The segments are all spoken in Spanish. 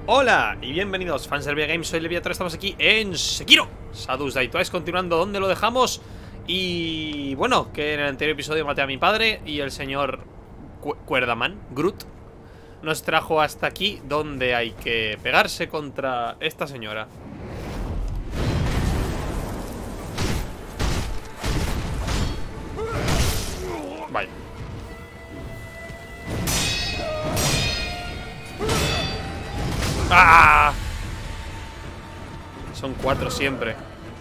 Hola y bienvenidos fans del Games, soy Leviator, estamos aquí en Sekiro Shadows Die Twice, continuando donde lo dejamos. Y bueno, que en el anterior episodio maté a mi padre y el señor Cuerdaman, Groot, nos trajo hasta aquí, donde hay que pegarse contra esta señora. Vaya. ¡Ah! Son 4 siempre.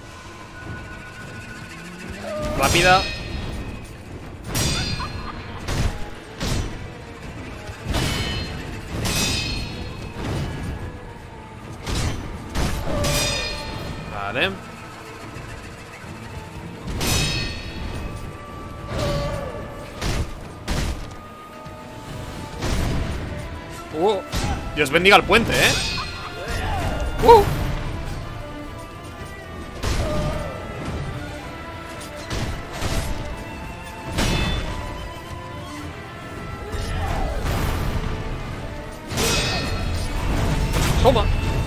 Rápida. Vale. Dios bendiga el puente, ¿eh? Toma.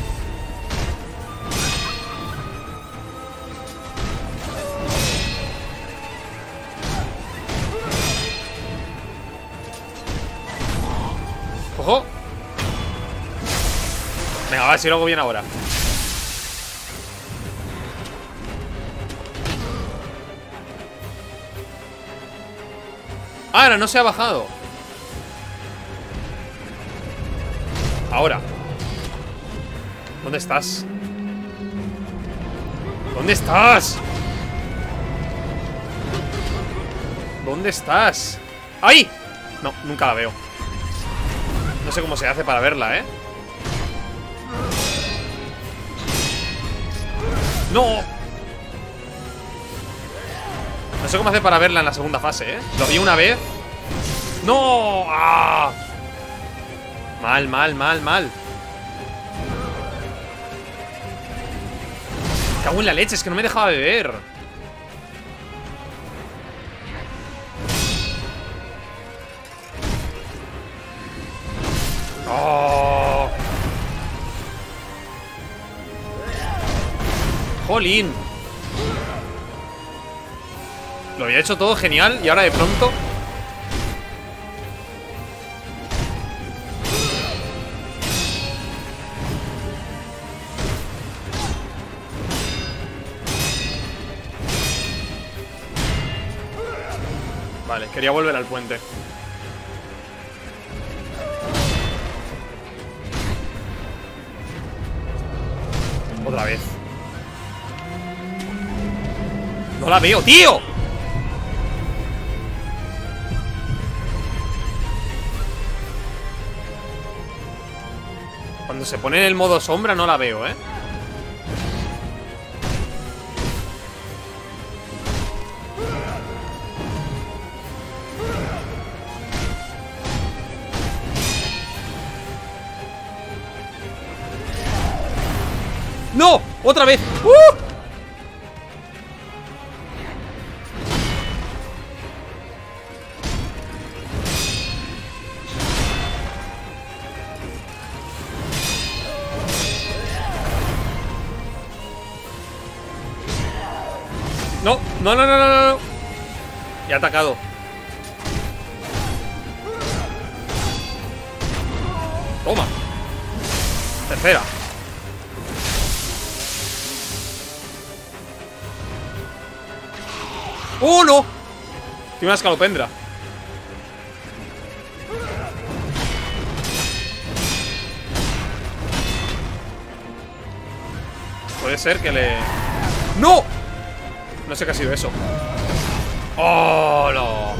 Ojo. Venga, a ver si lo hago bien ahora. Ahora no se ha bajado. Ahora. ¿Dónde estás? ¿Dónde estás? ¿Dónde estás? ¡Ahí! No, nunca la veo. No sé cómo se hace para verla, ¿eh? ¡No! No sé cómo hacer para verla en la segunda fase, ¿eh? Lo vi una vez. ¡No! ¡Ah! Mal, mal, mal, mal. Me cago en la leche, es que no me dejaba beber. ¡Oh! ¡Jolín! Lo había hecho todo genial y ahora de pronto... Vale, quería volver al puente. Otra vez. ¡No la veo, tío! Cuando se pone en el modo sombra no la veo, ¿eh? ¡No! ¡Otra vez! No, no, no, no, no, no. Y ha atacado. Toma. Tercera. ¡Oh, no! Tiene una escalopendra. Puede ser que le... ¡No! No sé qué ha sido eso. ¡Oh, no!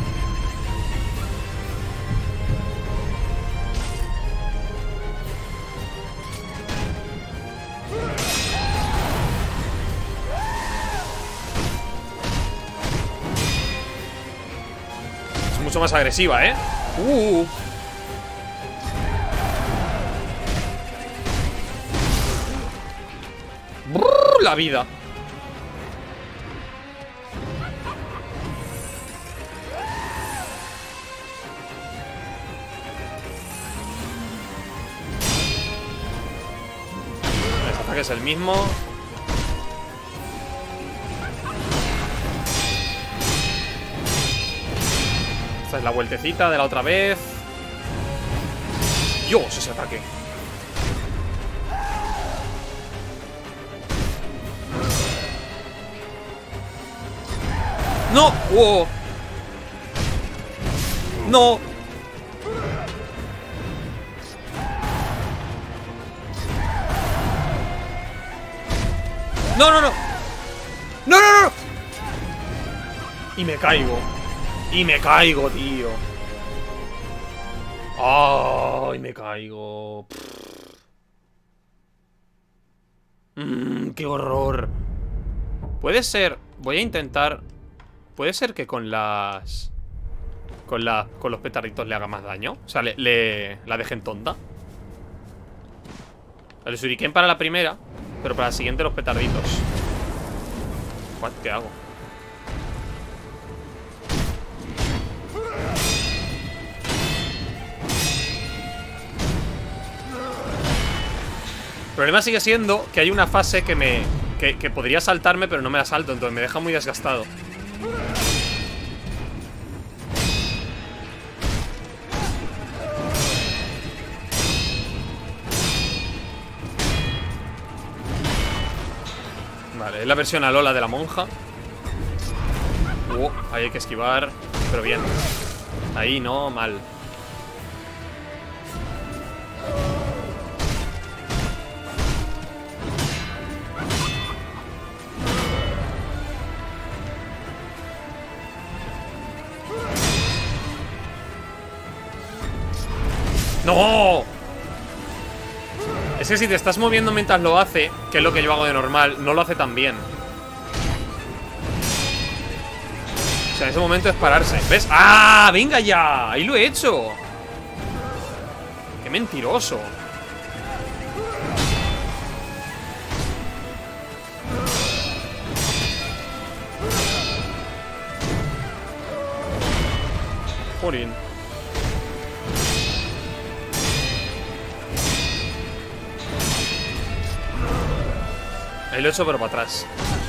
Es mucho más agresiva, ¿eh? Brrr, la vida. ataque es el mismo. Esta es la vueltecita de la otra vez. Dios, ese ataque. ¡No! ¡Oh! ¡No! ¡No, no, no! ¡No, no, no! Y me caigo. Y me caigo, tío. ¡Ay, me caigo! ¡Qué horror! Puede ser... Voy a intentar... Puede ser que con las... Con los petarditos le haga más daño. O sea, la dejen tonta. El shuriken para la primera, pero para la siguiente los petarditos. ¿Qué hago? El problema sigue siendo que hay una fase que podría saltarme, pero no me la salto, entonces me deja muy desgastado. Vale, es la versión Alola de la monja. Ahí hay que esquivar, pero bien. Ahí no, mal. ¡No! Es que si te estás moviendo mientras lo hace, que es lo que yo hago de normal, no lo hace tan bien. O sea, en ese momento es pararse. ¿Ves? ¡Ah! ¡Venga ya! ¡Ahí lo he hecho! ¡Qué mentiroso! Jolín. Ahí lo he hecho, pero para atrás.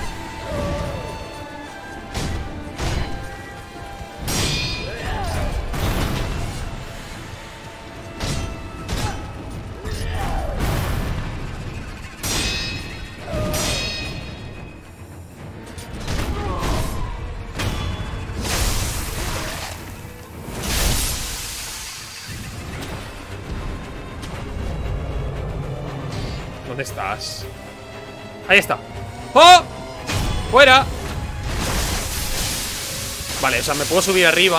¿Dónde estás? Ahí está. ¡Oh! ¡Fuera! Vale, o sea, me puedo subir arriba.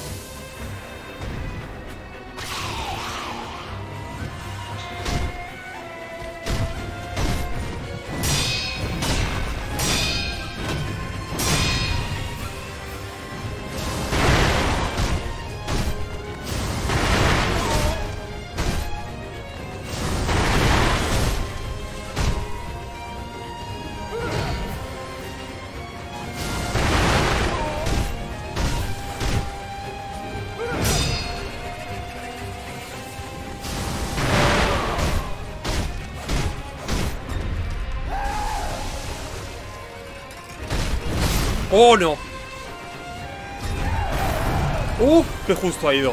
¡Oh, no! ¡Qué justo ha ido!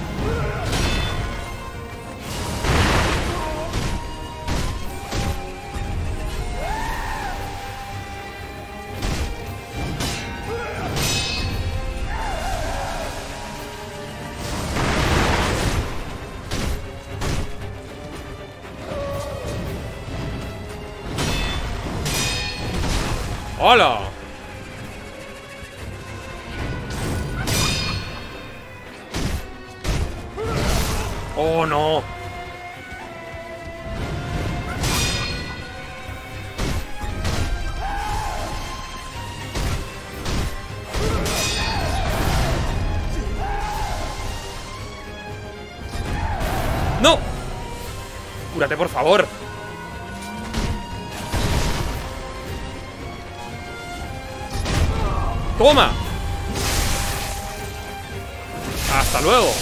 ¡Hola! ¡Oh, no! ¡No! ¡Cúrate, por favor! ¡Toma! ¡Hasta luego!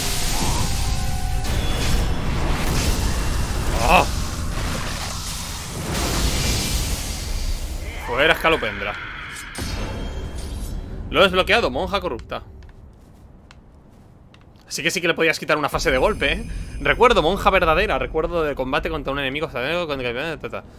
Hoguera escalopendra. Lo he desbloqueado, monja corrupta. Así que sí que le podías quitar una fase de golpe, ¿eh? Recuerdo, monja verdadera. Recuerdo de combate contra un enemigo. Vale.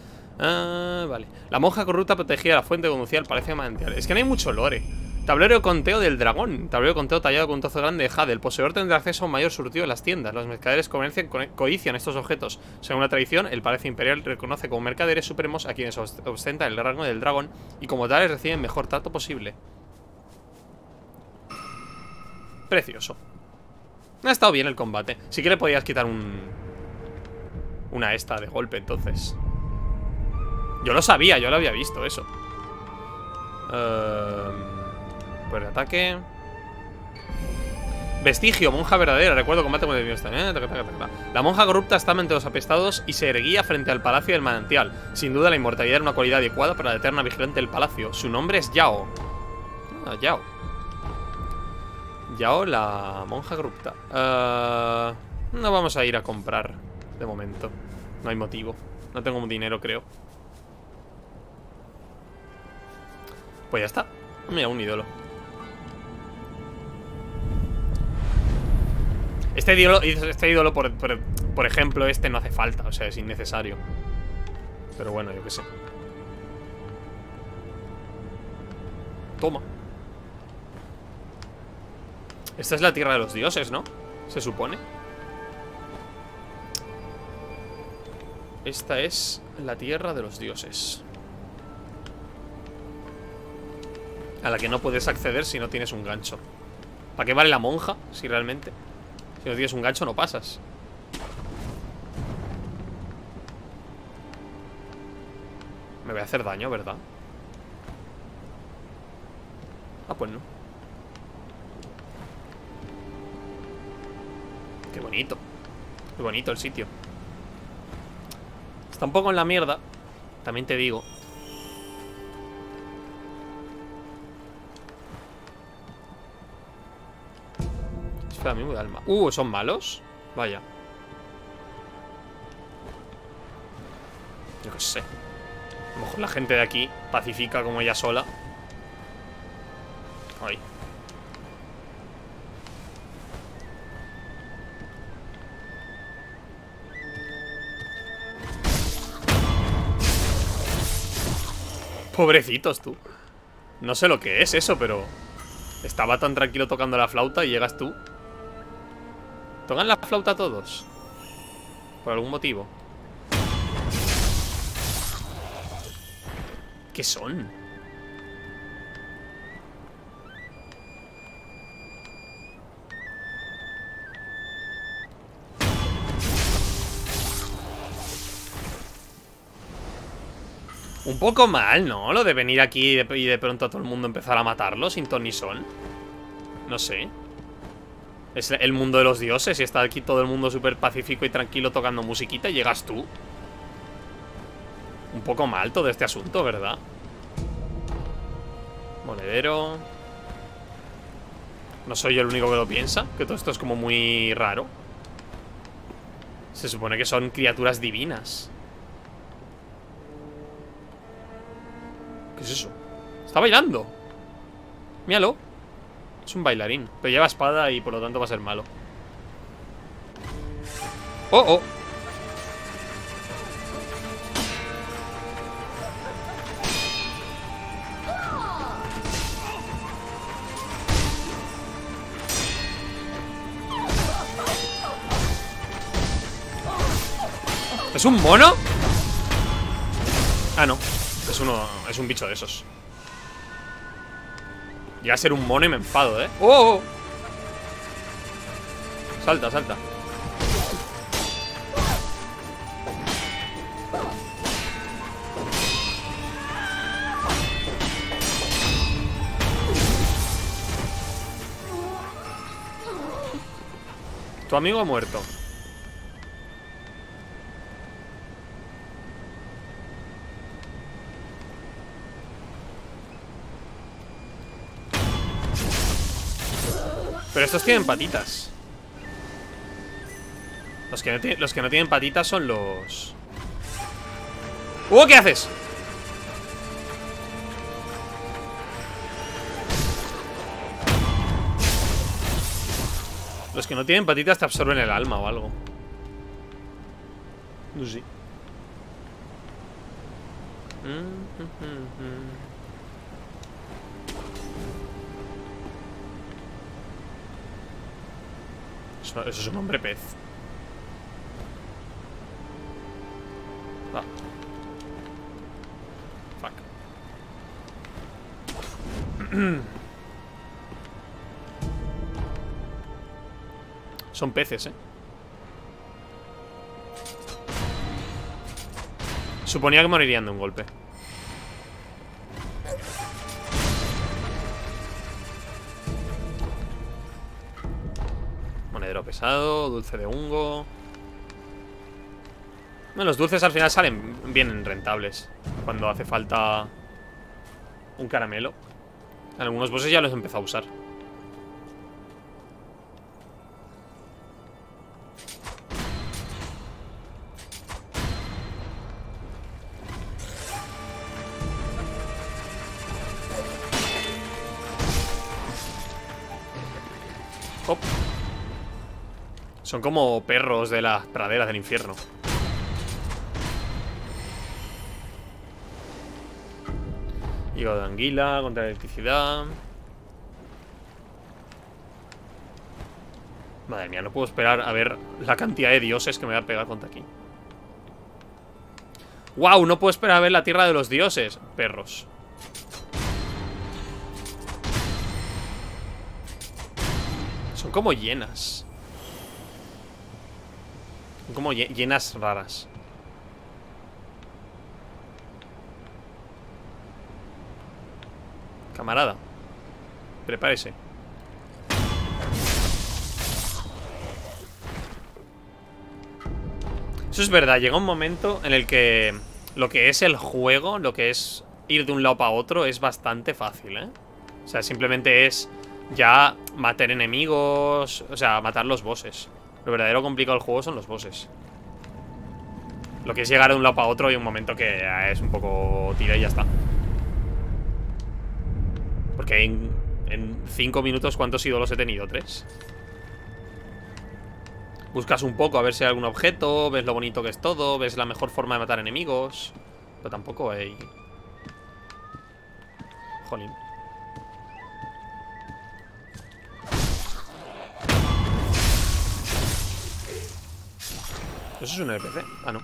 La monja corrupta protegía la fuente que conducía al palacio manantial. Es que no hay mucho lore. Tablero de conteo del dragón. Tablero de conteo tallado con un trozo grande de jade. El poseedor tendrá acceso a un mayor surtido en las tiendas. Los mercaderes codician estos objetos. Según la tradición, el palacio imperial reconoce como mercaderes supremos a quienes ostentan el rango del dragón y como tales reciben mejor trato posible. Precioso. Ha estado bien el combate. Sí que le podías quitar una esta de golpe, entonces. Yo lo sabía, yo lo había visto, eso. Pues de ataque. Vestigio, monja verdadera. Recuerdo combate con el dios. La monja corrupta estaba entre los apestados y se erguía frente al palacio del manantial. Sin duda la inmortalidad era una cualidad adecuada para la eterna vigilante del palacio. Su nombre es Yao. Yao. Yao, la monja corrupta. No vamos a ir a comprar de momento. No hay motivo. No tengo dinero, creo. Pues ya está. Mira, un ídolo. Este ídolo por ejemplo, este no hace falta. O sea, es innecesario. Pero bueno, yo qué sé. Toma. Esta es la tierra de los dioses, ¿no? Se supone. Esta es la tierra de los dioses, a la que no puedes acceder si no tienes un gancho. ¿Para qué vale la monja? Si realmente, si no tienes un gancho no pasas. Me voy a hacer daño, ¿verdad? Ah, pues no. Qué bonito. Qué bonito el sitio. Está un poco en la mierda, también te digo. Espera, amigo de alma. ¿Son malos? Vaya. Yo qué sé. A lo mejor la gente de aquí pacifica como ella sola. Ay. Pobrecitos, tú. No sé lo que es eso, pero estaba tan tranquilo tocando la flauta y llegas tú. ¿Tocan la flauta todos? Por algún motivo. ¿Qué son? Un poco mal, ¿no? Lo de venir aquí y de pronto a todo el mundo empezar a matarlo sin ton ni son. No sé. Es el mundo de los dioses y está aquí todo el mundo súper pacífico y tranquilo tocando musiquita y llegas tú. Un poco mal todo este asunto, ¿verdad? Monedero. No soy yo el único que lo piensa, que todo esto es como muy raro. Se supone que son criaturas divinas. ¿Qué es eso? Está bailando. Míralo. Es un bailarín, pero lleva espada y por lo tanto va a ser malo. ¡Oh, oh! ¿Es un mono? Ah, no. Es un bicho de esos. Llega a ser un mono y me enfado, ¿eh? ¡Oh! Salta, salta. Tu amigo ha muerto. Pero estos tienen patitas. Los que no tienen patitas son los... ¿Qué haces? Los que no tienen patitas te absorben el alma o algo. No sé. Eso es un hombre pez. Ah. Fuck. Son peces, ¿eh? Suponía que morirían de un golpe. Monedero pesado, dulce de hongo. Bueno, los dulces al final salen bien rentables cuando hace falta un caramelo. Algunos bosses ya los he empezado a usar. Hop. Son como perros de las praderas del infierno. Hígado de anguila, contra la electricidad. Madre mía, no puedo esperar a ver la cantidad de dioses que me voy a pegar contra aquí. ¡Wow! No puedo esperar a ver la tierra de los dioses. Perros. Son como hienas. Son como hienas raras. Camarada, prepárese. Eso es verdad, llega un momento en el que lo que es el juego, lo que es ir de un lado para otro, es bastante fácil, ¿eh? O sea, simplemente es ya matar enemigos, o sea, matar los bosses. Lo verdadero complicado del juego son los bosses. Lo que es llegar de un lado para otro, hay un momento que es un poco tira y ya está. Porque en 5 minutos, ¿cuántos ídolos he tenido? 3. Buscas un poco a ver si hay algún objeto, ves lo bonito que es todo, ves la mejor forma de matar enemigos. Pero tampoco hay... Jolín. ¿Eso es un NPC? Ah, no.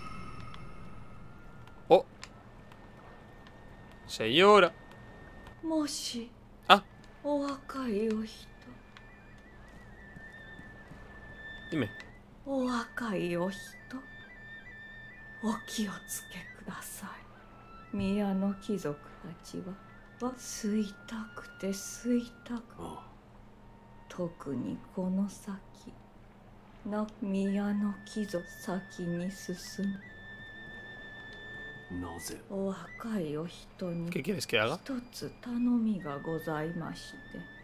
¡Oh! Señora. Ah. Dime. お若いお人、お気をつけください。宮の貴族たちは吸いたくて吸いたく、特にこの先の宮の貴族先に進む。なぜお若いお人に一つ頼みがございまして。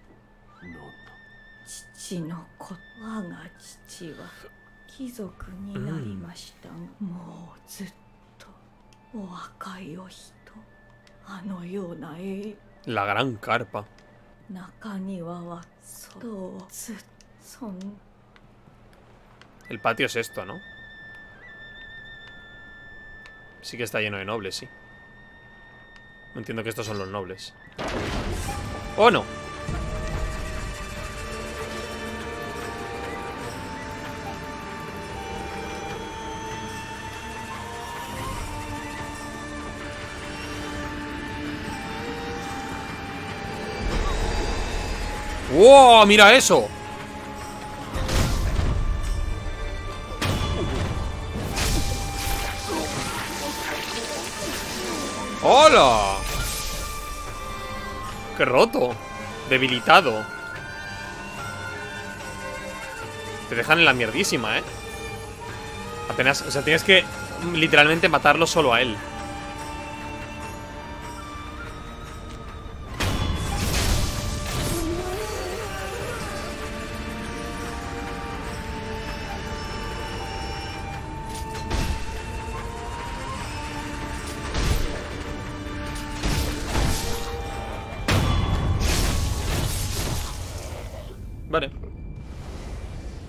父の子、我が父は貴族になりましたが、もうずっとお若いお人、あのような La gran carpa. 中庭はそうずっそん El patio es esto, ¿no? Sí que está lleno de nobles, sí. No entiendo que estos son los nobles. ¡Oh, no! ¡Wow! ¡Mira eso! ¡Hola! ¡Qué roto! Debilitado. Te dejan en la mierdísima, ¿eh? Apenas... O sea, tienes que literalmente matarlo solo a él. Vale.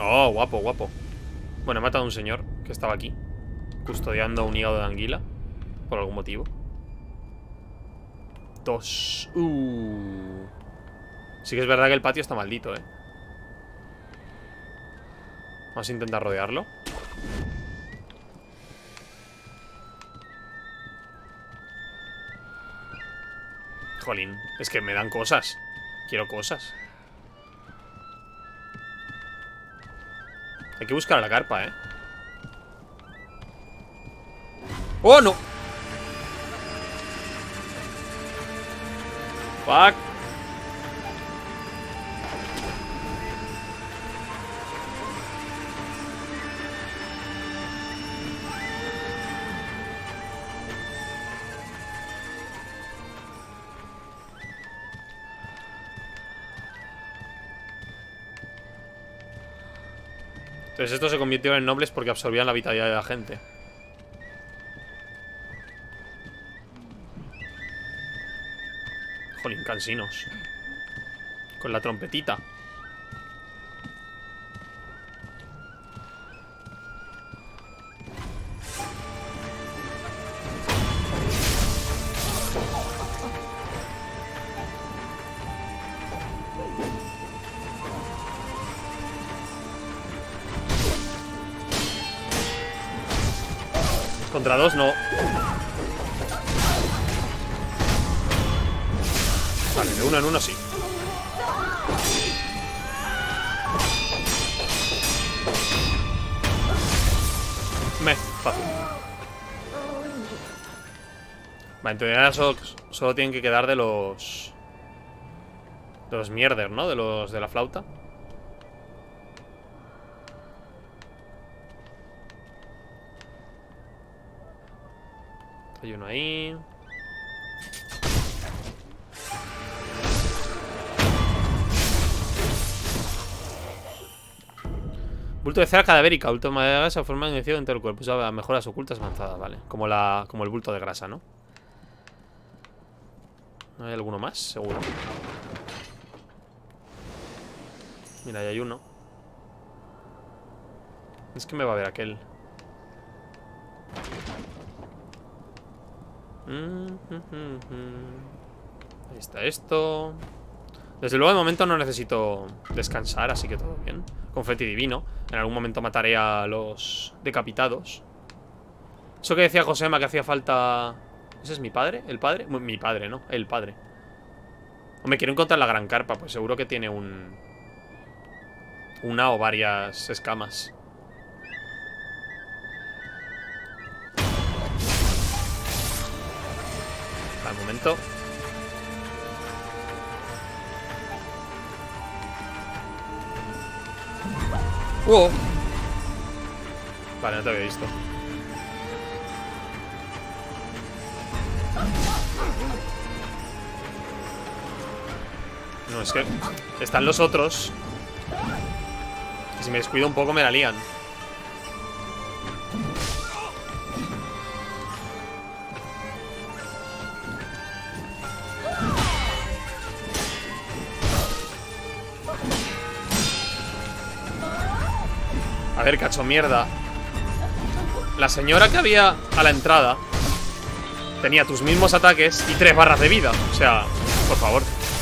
Oh, guapo, guapo. Bueno, he matado a un señor que estaba aquí, custodiando un hígado de anguila, por algún motivo. 2. Sí que es verdad que el patio está maldito, Vamos a intentar rodearlo. Jolín, es que me dan cosas. Quiero cosas. Hay que buscar a la carpa, ¡Oh, no! Fuck. Entonces estos se convirtieron en nobles porque absorbían la vitalidad de la gente. Jolín, cansinos. Con la trompetita. Contra dos no. Vale, de uno en uno sí. Fácil. Vale, entonces ahora solo tienen que quedar de los... De los mierder, ¿no? De los de la flauta. Hay uno ahí. Bulto de cera cadavérica. Bulto de madera se forma en el cielo dentro del cuerpo. Usa mejoras ocultas avanzadas, vale. Como el bulto de grasa, ¿no? ¿Hay alguno más? Seguro. Mira, ahí hay uno. Es que me va a ver aquel. Ahí está esto. Desde luego de momento no necesito descansar, así que todo bien. Confeti divino. En algún momento mataré a los decapitados. Eso que decía Josema, que hacía falta... ¿Ese es mi padre? ¿El padre? Mi padre, ¿no? El padre. Hombre, quiero encontrar la gran carpa. Pues seguro que tiene una o varias escamas. Al momento. ¡Oh! Vale, no te había visto. No, es que están los otros. Y si me descuido un poco me la lían. A ver, cacho mierda. La señora que había a la entrada tenía tus mismos ataques y 3 barras de vida. O sea, por favor.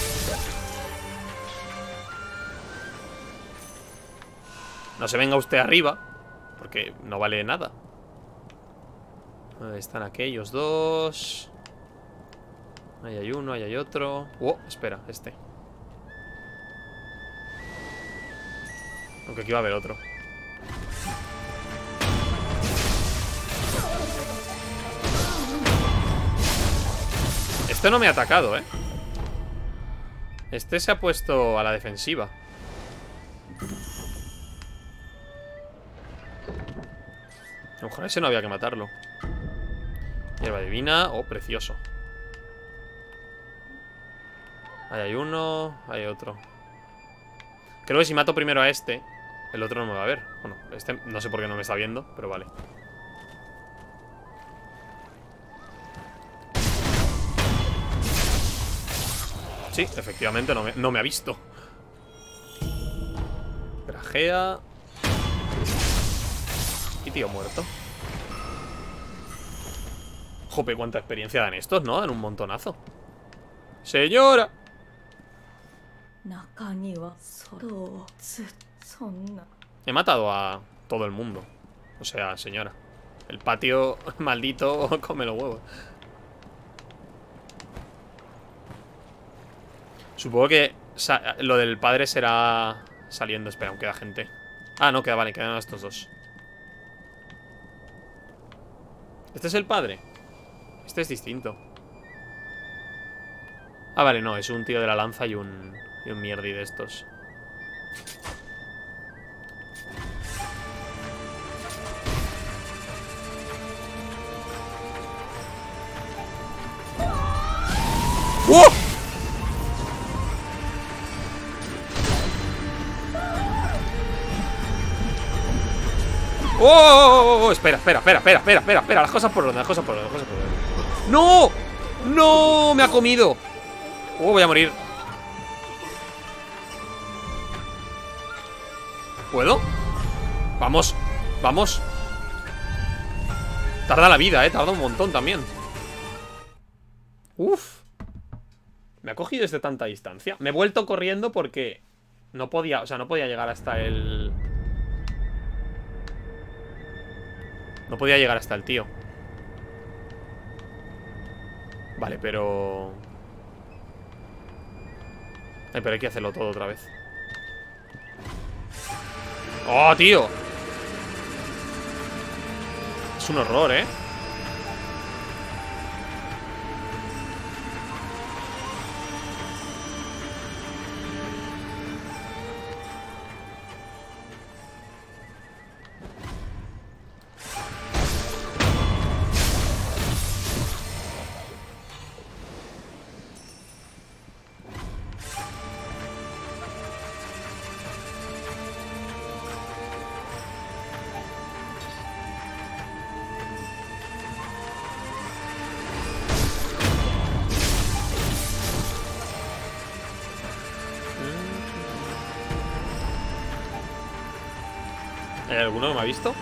No se venga usted arriba, porque no vale nada. Ahí están aquellos dos. Ahí hay uno, ahí hay otro. Oh, espera, este. Aunque aquí va a haber otro. Este no me ha atacado, Este se ha puesto a la defensiva. A lo mejor ese no había que matarlo. Hierba divina. Oh, precioso. Ahí hay uno. Ahí hay otro. Creo que si mato primero a este, el otro no me va a ver. Bueno, este no sé por qué no me está viendo, pero vale. Sí, efectivamente no me ha visto. Grajea. Y tío muerto. Jope, cuánta experiencia dan estos, ¿no? Dan un montonazo. ¡Señora! He matado a todo el mundo. O sea, señora. El patio maldito come los huevos. Supongo que lo del padre será saliendo. Espera, aún queda gente. Ah, no, queda, vale, quedan estos dos. ¿Este es el padre? Este es distinto. Ah, vale, no, es un tío de la lanza y un mierdi de estos. ¡Oh! ¡Oh! Espera, las cosas por orden, las cosas por orden. ¡No! ¡No! ¡Me ha comido! ¡Oh, voy a morir! ¿Puedo? Vamos, vamos. Tarda la vida, tarda un montón también. Uf. Me ha cogido desde tanta distancia. Me he vuelto corriendo porque no podía, o sea, no podía llegar hasta el... No podía llegar hasta el tío. Vale, pero... pero hay que hacerlo todo otra vez. ¡Oh, tío! Es un horror, ¿eh? ¿Hay alguno que me ha visto?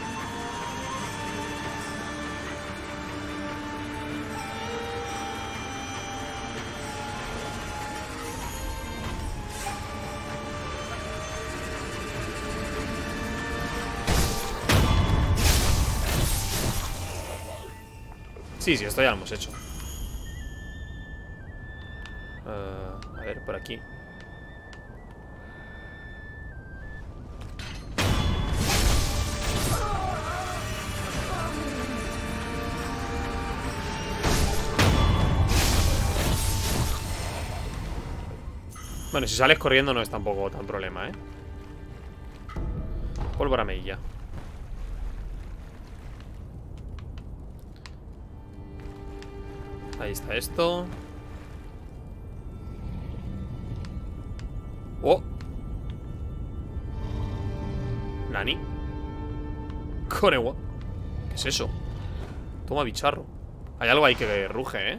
Sí, esto ya lo hemos hecho. A ver, por aquí. Bueno, si sales corriendo no es tampoco tan problema, ¿eh? Pólvora mejilla. Ahí está esto. ¡Oh! ¿Nani? Korewa. ¿Qué es eso? Toma, bicharro. Hay algo ahí que ruge, ¿eh?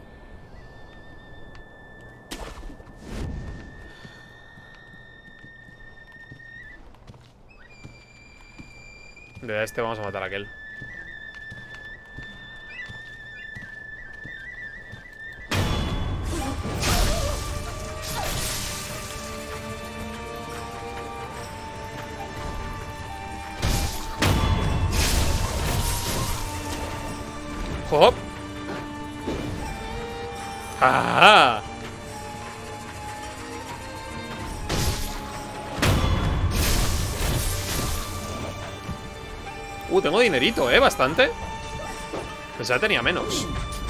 De este vamos a matar a aquel. ¡Hop! ¡Ah! Tengo dinerito, bastante. Pensaba que tenía menos.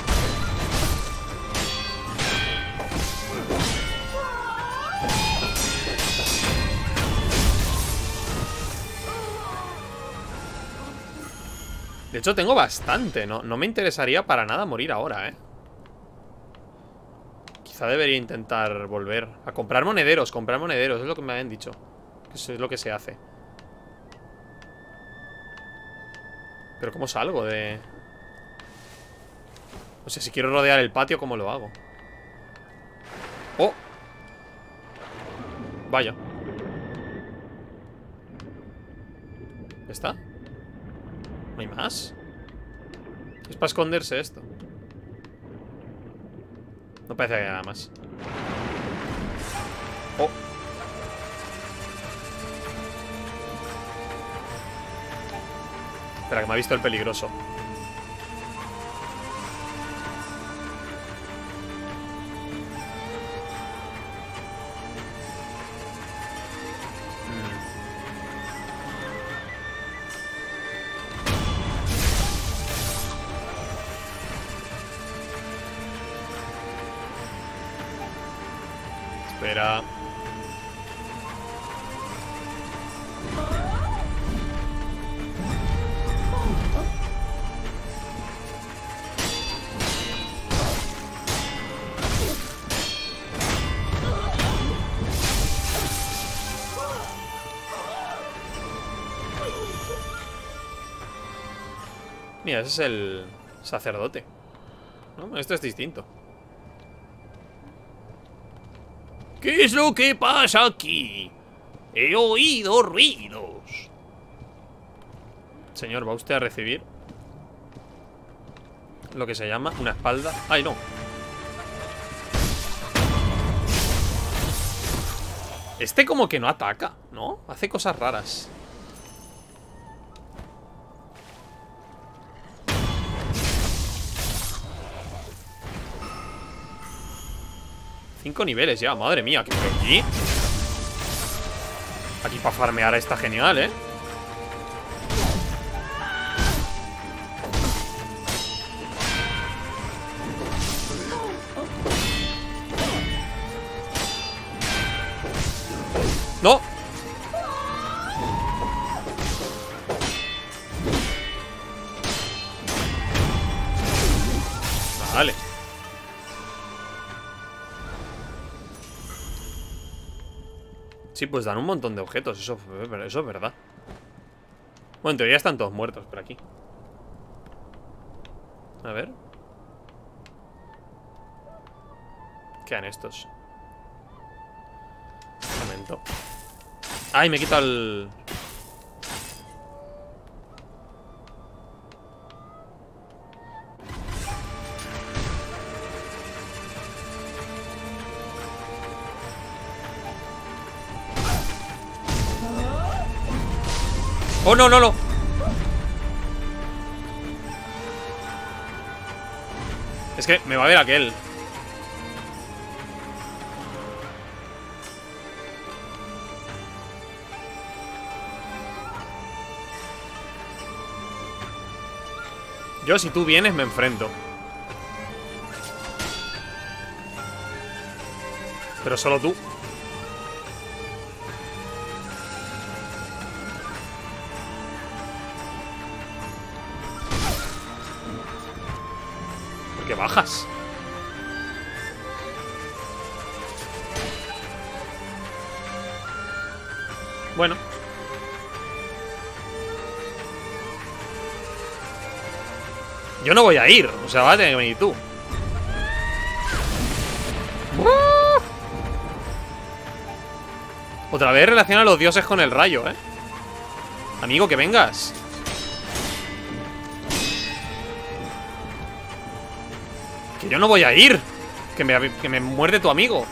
De hecho, tengo bastante. No me interesaría para nada morir ahora, Quizá debería intentar volver a comprar monederos. Comprar monederos, es lo que me habían dicho. Eso es lo que se hace. Pero ¿cómo salgo de...? O sea, si quiero rodear el patio, ¿cómo lo hago? ¡Oh! Vaya. ¿Está? ¿No hay más? Es para esconderse esto. No parece que haya nada más. Oh. Espera, que me ha visto el peligroso. Espera. Mira, ese es el sacerdote, ¿no? Esto es distinto. ¿Qué es lo que pasa aquí? He oído ruidos. Señor, ¿va usted a recibir lo que se llama una espalda? ¡Ay, no! Este como que no ataca, ¿no? Hace cosas raras. Cinco niveles ya, madre mía, que aquí. Aquí para farmear está genial, ¿eh? ¡No! Vale. Sí, pues dan un montón de objetos. Eso es verdad. Bueno, en teoría están todos muertos por aquí. A ver. Quedan estos. Un momento. ¡Ay, me he quitado el... ¡Oh, no, no, no! Es que me va a ver aquel. Yo, si tú vienes, me enfrento. Pero solo tú. ¿Por qué bajas? Bueno. Yo no voy a ir, o sea, vas a tener que venir tú. Otra vez relaciona a los dioses con el rayo, ¿eh? Amigo, que vengas. Que yo no voy a ir. Que me muerde tu amigo.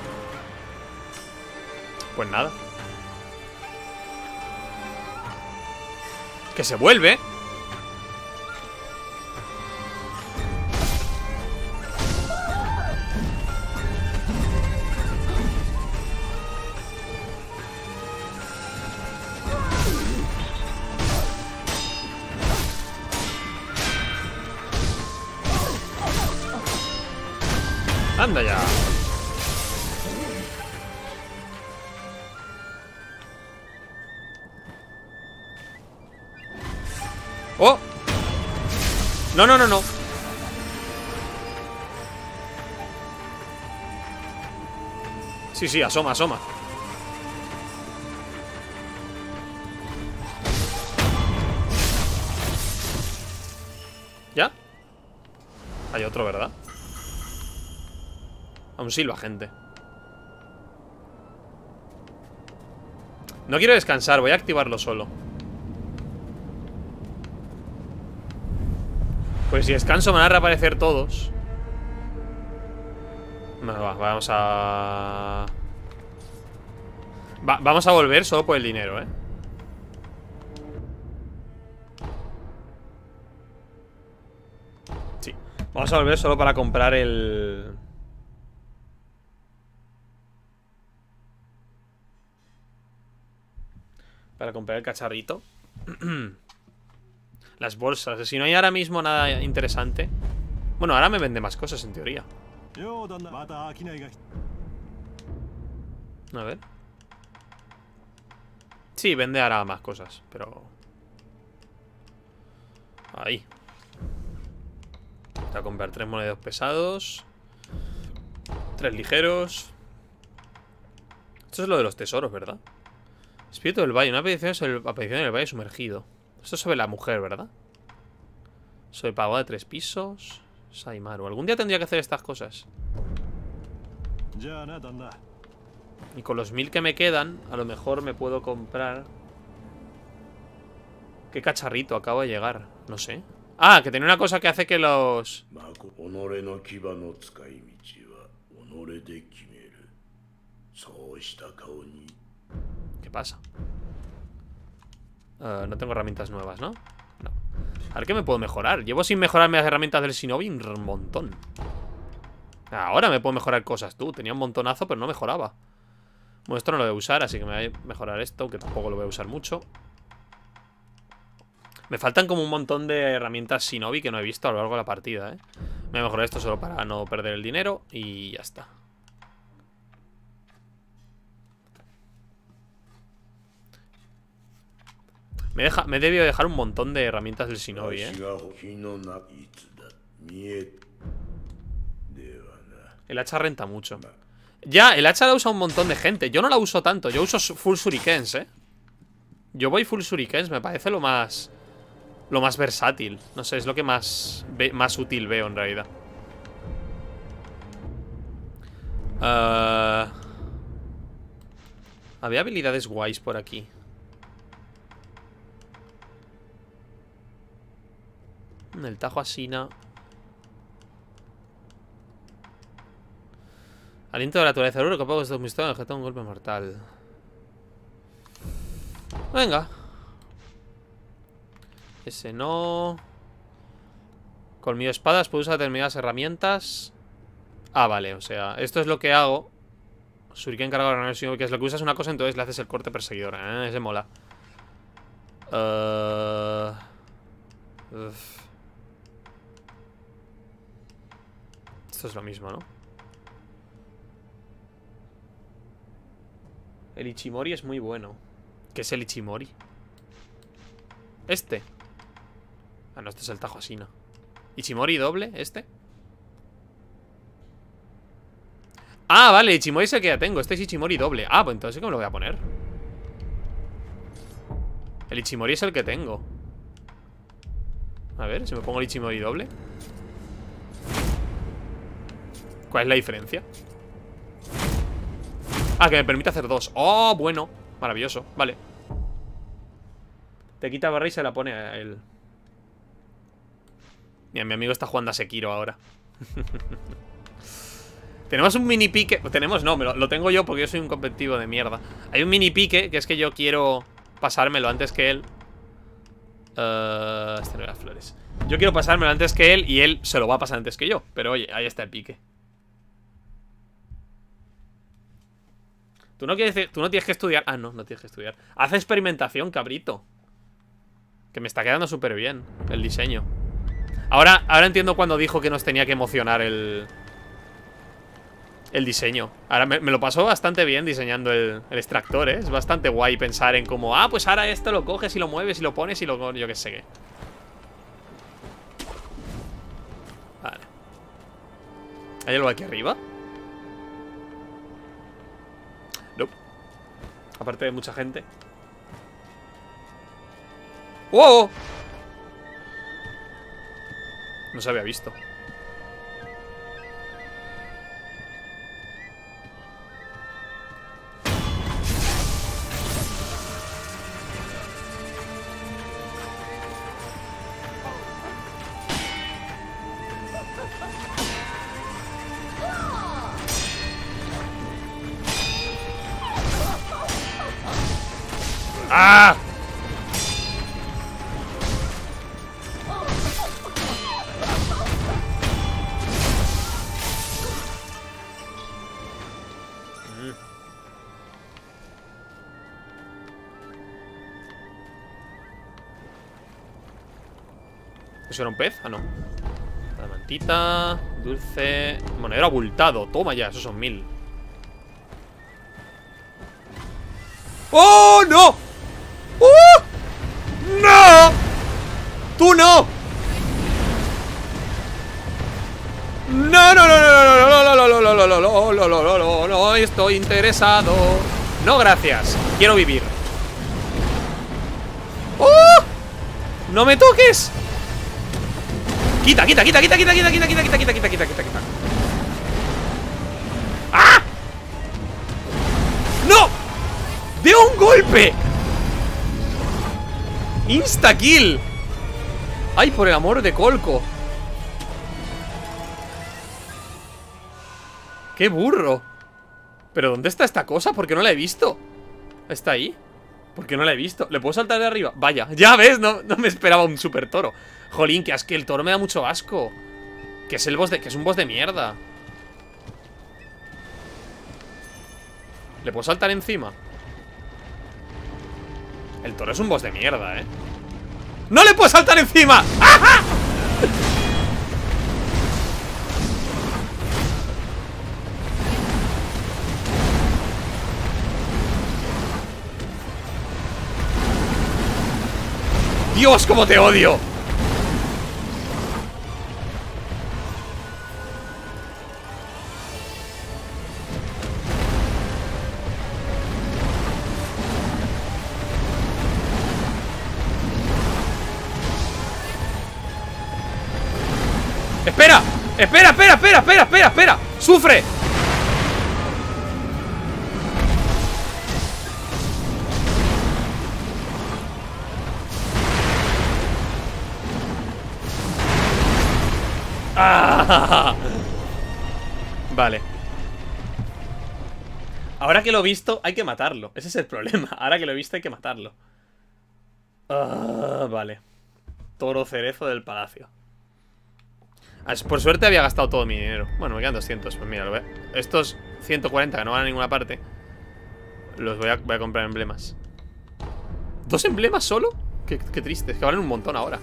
Pues nada. Que se vuelve. Anda ya. ¡Oh! No, no, no, no. Sí, sí, asoma, asoma. ¿Ya? Hay otro, ¿verdad? Aún silba, gente. No quiero descansar, voy a activarlo solo. Pues si descanso van a reaparecer todos. Bueno, vamos a... vamos a volver solo por el dinero, Sí, vamos a volver solo para comprar el... Para comprar el cacharrito. Las bolsas. Si no hay ahora mismo nada interesante. Bueno, ahora me vende más cosas en teoría. A ver. Sí, vende ahora más cosas, pero... Ahí. Voy a comprar 3 monedas pesados. 3 ligeros. Esto es lo de los tesoros, ¿verdad? Espíritu del valle. Una aparición en el valle sumergido. Esto es sobre la mujer, ¿verdad? Sobre pagoda de 3 pisos. Saimaru. Algún día tendría que hacer estas cosas. Y con los 1000 que me quedan, a lo mejor me puedo comprar... ¿Qué cacharrito acabo de llegar? No sé. Ah, que tiene una cosa que hace que los... ¿Qué pasa? No tengo herramientas nuevas, ¿no? No. A ver qué me puedo mejorar. Llevo sin mejorarme las herramientas del Shinobi un montón. Ahora me puedo mejorar cosas, tú. Tenía un montonazo, pero no mejoraba. Bueno, esto no lo voy a usar, así que me voy a mejorar esto, que tampoco lo voy a usar mucho. Me faltan como un montón de herramientas Shinobi que no he visto a lo largo de la partida, Me voy a mejorar esto solo para no perder el dinero y ya está. Me he debido dejar un montón de herramientas del Shinobi, El hacha renta mucho. Ya, el hacha la usa un montón de gente. Yo no la uso tanto, yo uso full shurikens, Yo voy full shurikens, me parece lo más versátil. No sé, es lo que más útil veo en realidad. Había habilidades guays por aquí. El tajo asina. Aliento de la naturaleza. Seguro que pago estos mistones que un golpe mortal. Venga. Ese no. Colmillo de espadas. Puedo usar determinadas herramientas. Ah, vale, o sea, esto es lo que hago. Shuriken cargado de la que es lo que usas una cosa, entonces le haces el corte perseguidor. Ese mola. Esto es lo mismo, ¿no? El Ichimori es muy bueno. ¿Qué es el Ichimori? Este. Ah, no, este es el tajo asina. ¿Ichimori doble? ¿Este? Ah, vale, Ichimori es el que ya tengo. Este es Ichimori doble. Ah, pues entonces ¿cómo me lo voy a poner? El Ichimori es el que tengo. A ver, si me pongo el Ichimori doble. ¿Cuál es la diferencia? Ah, que me permite hacer 2. Oh, bueno, maravilloso, vale. Te quita barra y se la pone a él. Mira, mi amigo está jugando a Sekiro ahora. Tenemos un mini pique. Tenemos, no, lo tengo yo porque yo soy un competitivo de mierda. Hay un mini pique que es que yo quiero pasármelo antes que él. Este no era flores. Yo quiero pasármelo antes que él y él se lo va a pasar antes que yo. Pero oye, ahí está el pique. Tú no tienes que estudiar. Ah, no tienes que estudiar. Haz experimentación, cabrito. Que me está quedando súper bien el diseño. Ahora entiendo cuando dijo que nos tenía que emocionar el diseño. Ahora me lo pasó bastante bien diseñando el extractor, Es bastante guay pensar en cómo... Ah, pues ahora esto lo coges y lo mueves y lo pones y lo... Yo qué sé qué. Vale. ¿Hay algo aquí arriba? Nope. Aparte de mucha gente. ¡Wow! No se había visto. ¡Ah! ¿Eso era un pez? Ah, no. La mantita, dulce, monedero abultado. Toma ya, esos son 1000. ¡Oh, no! ¡Oh! ¡No! ¡Tú no! No, no, no, no, no, no, no, no, no, no, no, no, no, no, no estoy interesado. No, gracias. Quiero vivir. ¡Oh! ¡No me toques! Quita, quita, quita, quita, quita, quita, quita, quita, quita, quita, quita, quita, quita, quita. ¡Ah! ¡No! ¡De un golpe! Insta kill. Ay, por el amor de Colco. ¡Qué burro! ¿Pero dónde está esta cosa? ¿Por qué no la he visto? ¿Está ahí? ¿Por qué no la he visto? ¿Le puedo saltar de arriba? Vaya, ya ves, no me esperaba un super toro. Jolín, que el toro me da mucho asco. Que es el boss de... que es un boss de mierda. ¿Le puedo saltar encima? El toro es un boss de mierda, ¿eh? ¡No le puedo saltar encima! ¡Ajá! ¡Dios, cómo te odio! ¡Espera! ¡Espera, espera, espera, espera, espera, espera! ¡Sufre! ¡Ah! Vale. Ahora que lo he visto, hay que matarlo. Ese es el problema. Ahora que lo he visto, hay que matarlo. Vale. Toro cerezo del palacio. Por suerte había gastado todo mi dinero. Bueno, me quedan 200. Pues mira, estos 140 que no van a ninguna parte, los voy a comprar emblemas. ¿2 emblemas solo? Qué triste, es que valen un montón ahora.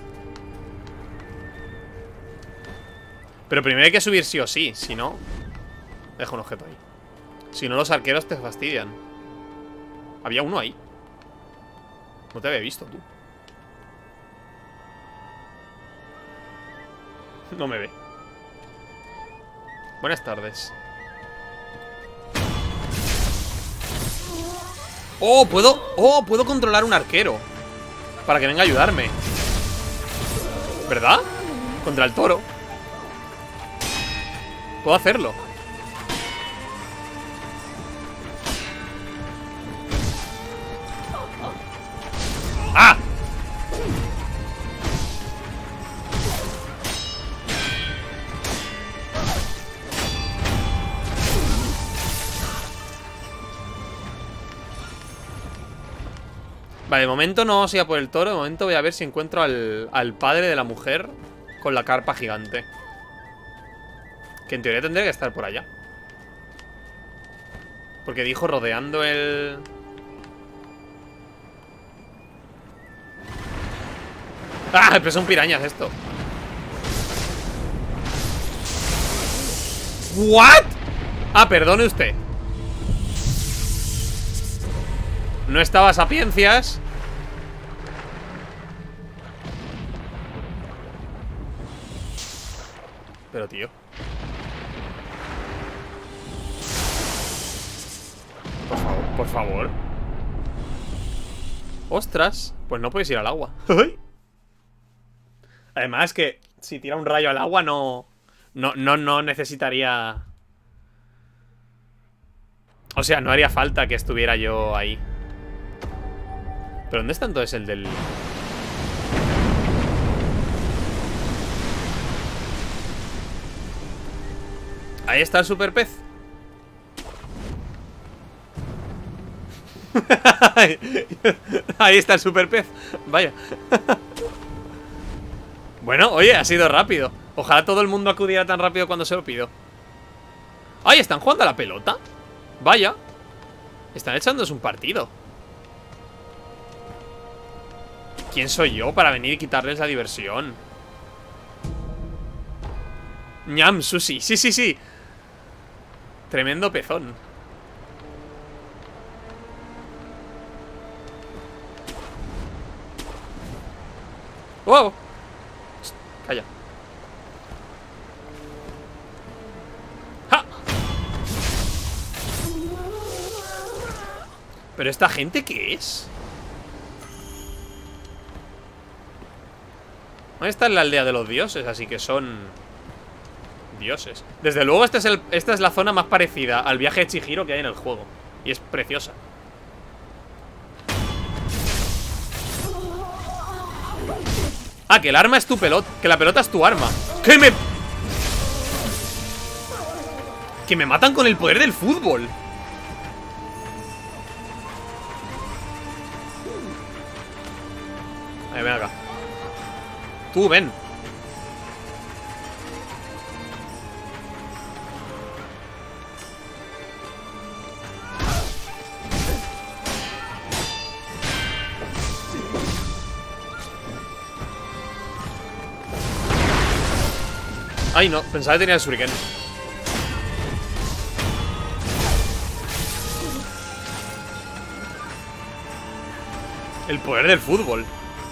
Pero primero hay que subir sí o sí. Si no, dejo un objeto ahí. Si no, los arqueros te fastidian. Había uno ahí. No te había visto, tú. No me ve. Buenas tardes. puedo controlar un arquero para que venga a ayudarme. ¿Verdad? Contra el toro. Puedo hacerlo. ¡Ah! Vale, de momento no vamos a ir a por el toro. De momento voy a ver si encuentro al padre de la mujer con la carpa gigante, que en teoría tendría que estar por allá, porque dijo rodeando el... ¡Ah! Pero son pirañas esto. ¿What? Ah, perdone usted. No estaba Sapiencias. Pero tío, por favor, por favor. Ostras, pues no puedes ir al agua. Además que si tira un rayo al agua no necesitaría... O sea, no haría falta que estuviera yo ahí. ¿Pero dónde está entonces el del...? Ahí está el super pez. Ahí está el super pez. Vaya. Bueno, oye, ha sido rápido. Ojalá todo el mundo acudiera tan rápido cuando se lo pido. ¡Ay! ¿Están jugando a la pelota? Vaya. Están echándose un partido. ¿Quién soy yo para venir y quitarles la diversión? Ñam, sushi. Sí, sí, sí. Tremendo pezón. ¡Wow! Calla. ¡Ja! ¿Pero esta gente qué es? Esta es la aldea de los dioses, así que son dioses. Desde luego esta es la zona más parecida al viaje de Chihiro que hay en el juego. Y es preciosa. Ah, que el arma es tu pelota. Que la pelota es tu arma. Que me matan con el poder del fútbol. Ven acá. Tú, ven. Ay, no, pensaba que tenía el shuriken. El poder del fútbol.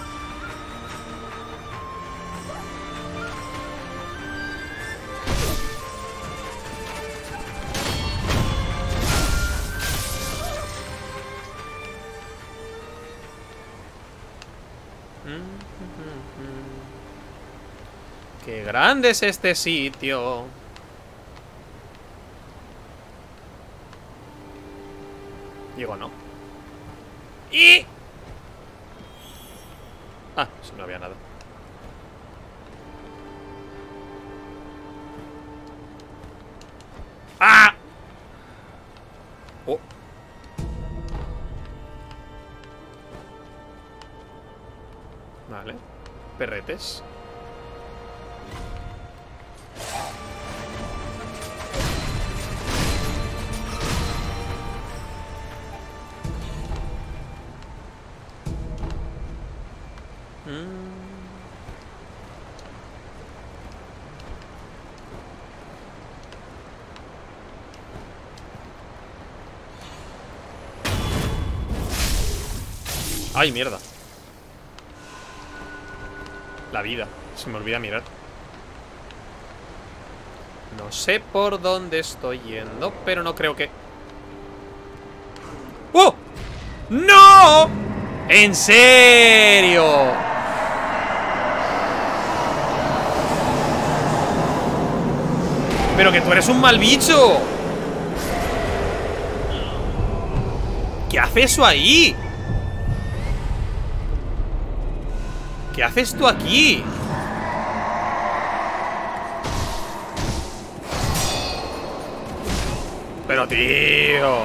Qué grande es este sitio. Digo, no. ¡Y! Ah, si no había nada. ¡Ah! Oh. Vale. Perretes. Ay, mierda. La vida. Se me olvida mirar. No sé por dónde estoy yendo, pero no creo que... ¡Oh! ¡No! ¡En serio! ¡Pero que tú eres un mal bicho! ¿Qué hace eso ahí? ¿Qué haces tú aquí? Pero tío,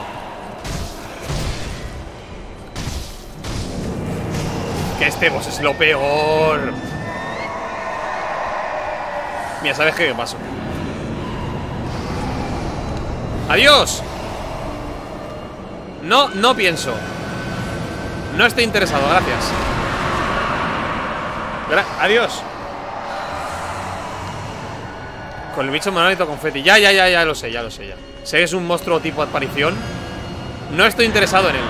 que este boss es lo peor. Mira, ¿sabes qué pasó? ¡Adiós! No, no pienso. No estoy interesado, gracias. Adiós. Con el bicho monolito confeti. Ya lo sé, ya. Sé que es un monstruo tipo aparición. No estoy interesado en él.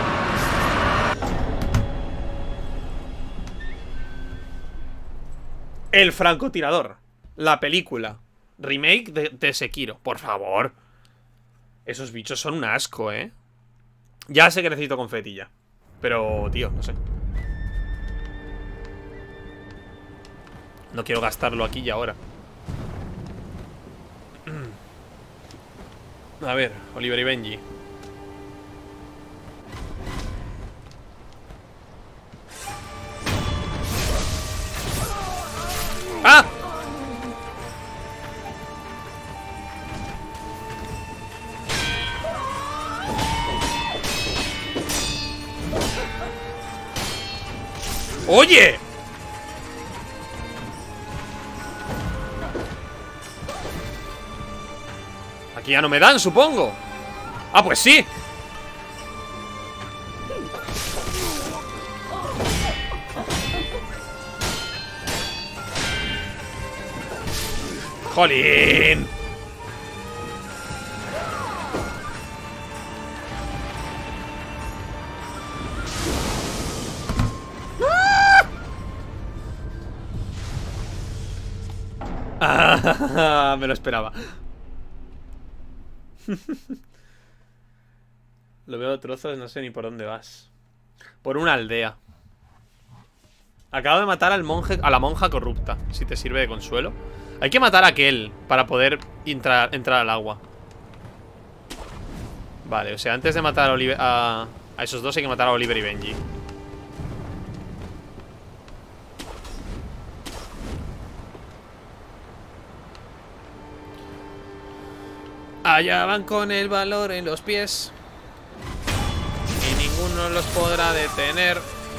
El francotirador. La película remake de Sekiro. Por favor. Esos bichos son un asco, ¿eh? Ya sé que necesito confeti ya. Pero, tío, no sé. No quiero gastarlo aquí y ahora. A ver, Oliver y Benji. ¡Ah! ¡Oye! Aquí ya no me dan, supongo. Ah, pues sí. ¡Jolín! Ah, me lo esperaba. Lo veo a trozos, no sé ni por dónde vas. Por una aldea. Acabo de matar al monje, a la monja corrupta. Si te sirve de consuelo. Hay que matar a aquel para poder entrar al agua. Vale, o sea, antes de matar a esos dos hay que matar a Oliver y Benji. Allá van con el valor en los pies y ninguno los podrá detener.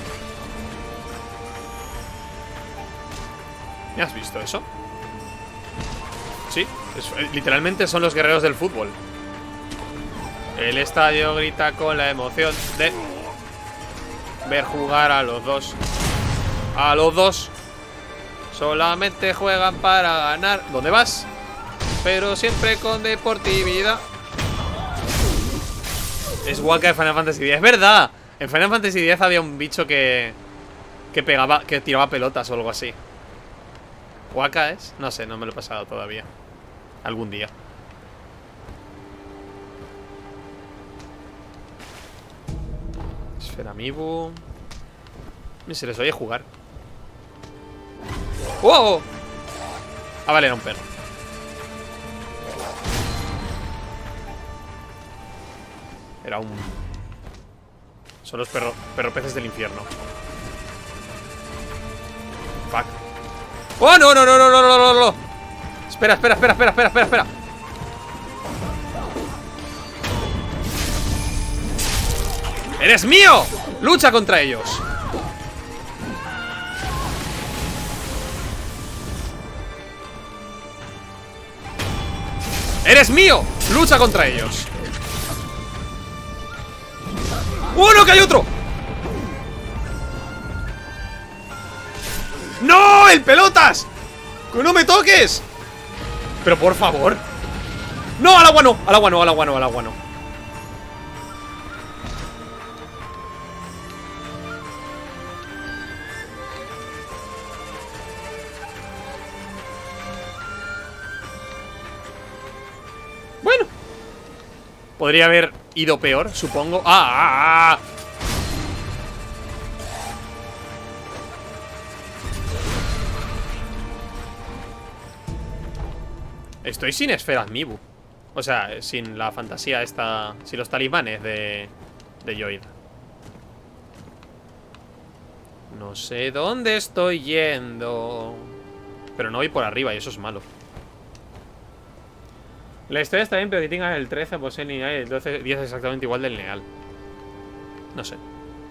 ¿Me has visto eso? Sí, literalmente son los guerreros del fútbol. El estadio grita con la emoción de ver jugar a los dos. A los dos. Solamente juegan para ganar. ¿Dónde vas? Pero siempre con deportividad. Es Waka de Final Fantasy X. Es verdad. En Final Fantasy X había un bicho que pegaba, que tiraba pelotas o algo así. ¿Waka es? No sé, no me lo he pasado todavía. Algún día. Esfera Amiibo. Se les oye jugar. ¡Wow! Ah, vale, era un perro. Era un... Son los perro peces del infierno. Fuck. ¡Oh, no, no, no, no, no, no, no, no! Espera, espera, espera, espera, espera, espera, espera. ¡Eres mío! ¡Lucha contra ellos! ¡Eres mío! ¡Lucha contra ellos! ¡Oh, no, que hay otro! ¡No! ¡El pelotas! ¡Que no me toques! Pero por favor. ¡No! ¡Al agua no! ¡Al agua no! ¡Al agua no! ¡Al agua no! Bueno. Podría haber ido peor, supongo. ¡Ah! Estoy sin esferas Mibu. O sea, sin la fantasía esta. Sin los talismanes de Lloyd. No sé dónde estoy yendo. Pero no voy por arriba y eso es malo. La historia está bien, pero que tenga el 13 por ser lineal y el 12, 10 exactamente igual del lineal. No sé.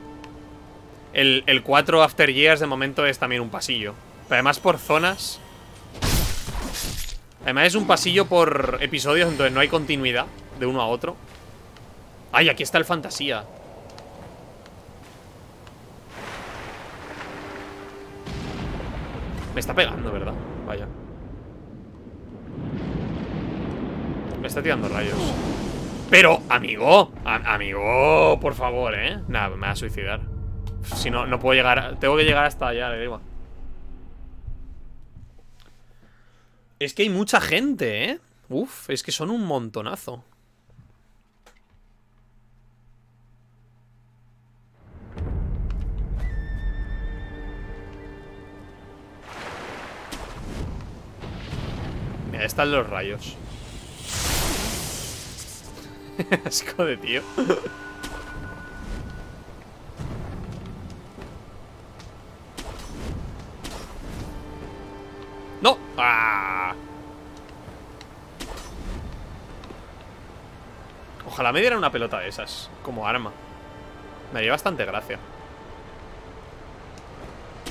El 4 After Years de momento es también un pasillo. Pero además por zonas. Además es un pasillo por episodios, entonces no hay continuidad de uno a otro. ¡Ay, aquí está el fantasía! Me está pegando, ¿verdad? Vaya. Me está tirando rayos. Pero, amigo, amigo, por favor, nada, me va a suicidar. Si no, no puedo llegar. Tengo que llegar hasta allá, le digo. Es que hay mucha gente, Uf, es que son un montonazo. Mira, están los rayos. Asco de tío. ¡No! ¡Ah! Ojalá me dieran una pelota de esas como arma. Me haría bastante gracia.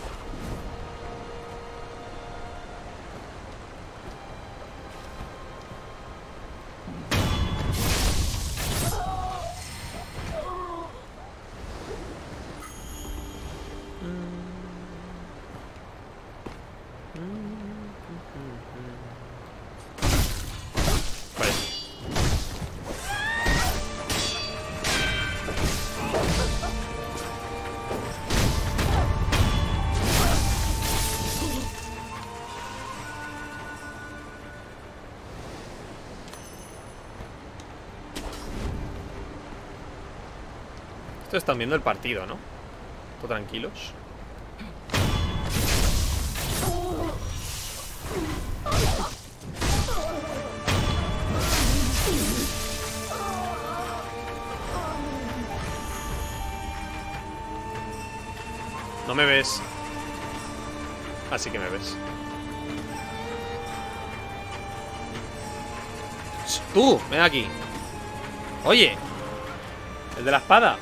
Estos están viendo el partido, ¿no? Todo tranquilos. No me ves. Así que me ves. Tú, ven aquí. Oye, el de la espada.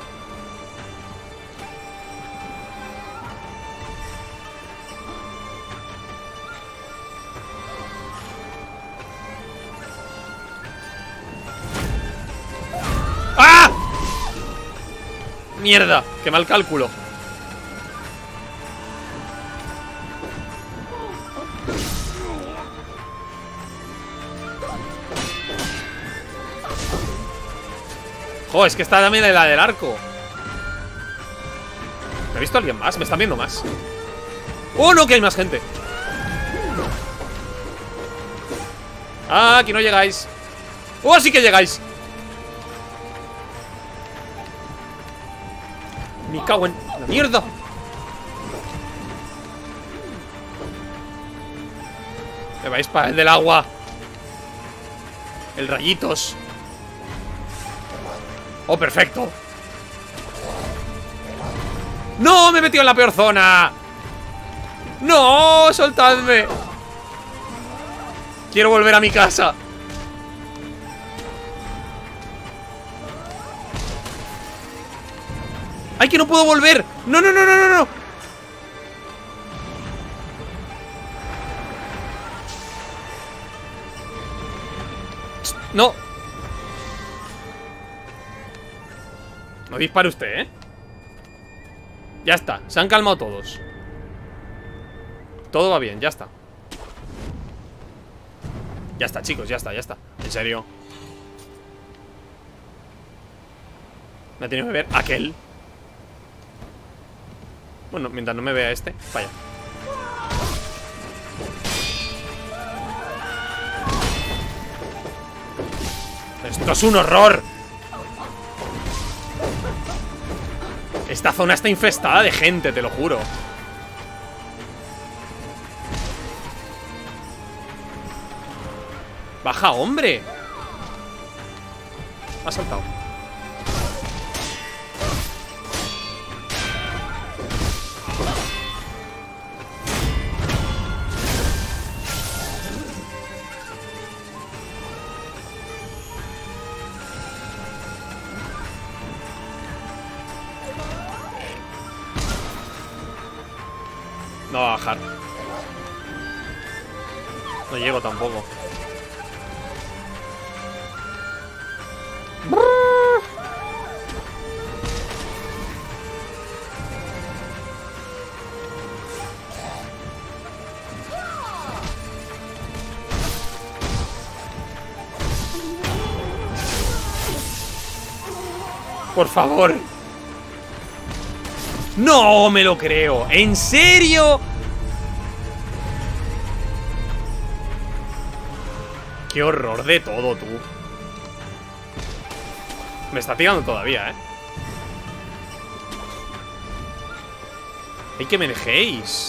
¡Ah! Mierda, qué mal cálculo. Oh, es que está también la del arco. ¿Me ha visto alguien más? ¿Me están viendo más? ¡Oh, no! Que hay más gente. Ah, aquí no llegáis. ¡Oh, sí que llegáis! Me cago en la mierda. Me vais para el del agua. El rayitos. Oh, perfecto. ¡No! Me he metido en la peor zona. ¡No! ¡Soltadme! Quiero volver a mi casa. ¡Ay, que no puedo volver! ¡No, no, no, no, no, no! ¡No! No dispare usted, ¿eh? Ya está, se han calmado todos. Todo va bien, ya está. Ya está, chicos, ya está, ya está. En serio. Me ha tenido que ver aquel. Bueno, mientras no me vea este. Vaya. Esto es un horror. Esta zona está infestada de gente, te lo juro. Baja, hombre. Ha saltado. No va a bajar. No llego tampoco. Por favor. No me lo creo. ¿En serio? Qué horror de todo, tú. Me está tirando todavía, ¿eh? ¡Ay, que me dejéis!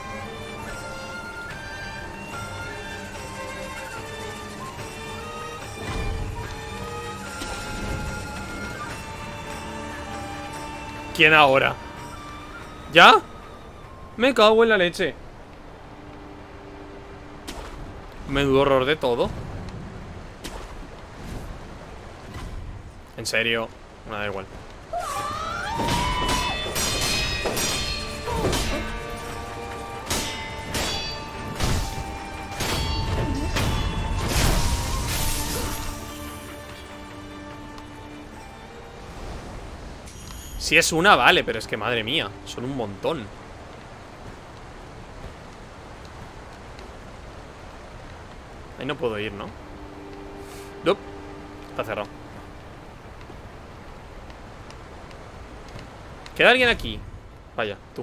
¿Quién ahora? ¿Ya? Me cago en la leche. Menudo horror de todo. En serio. Me da igual. Si es una, vale, pero es que madre mía, son un montón. Ahí no puedo ir, ¿no? No. Está cerrado. ¿Queda alguien aquí? Vaya, tú.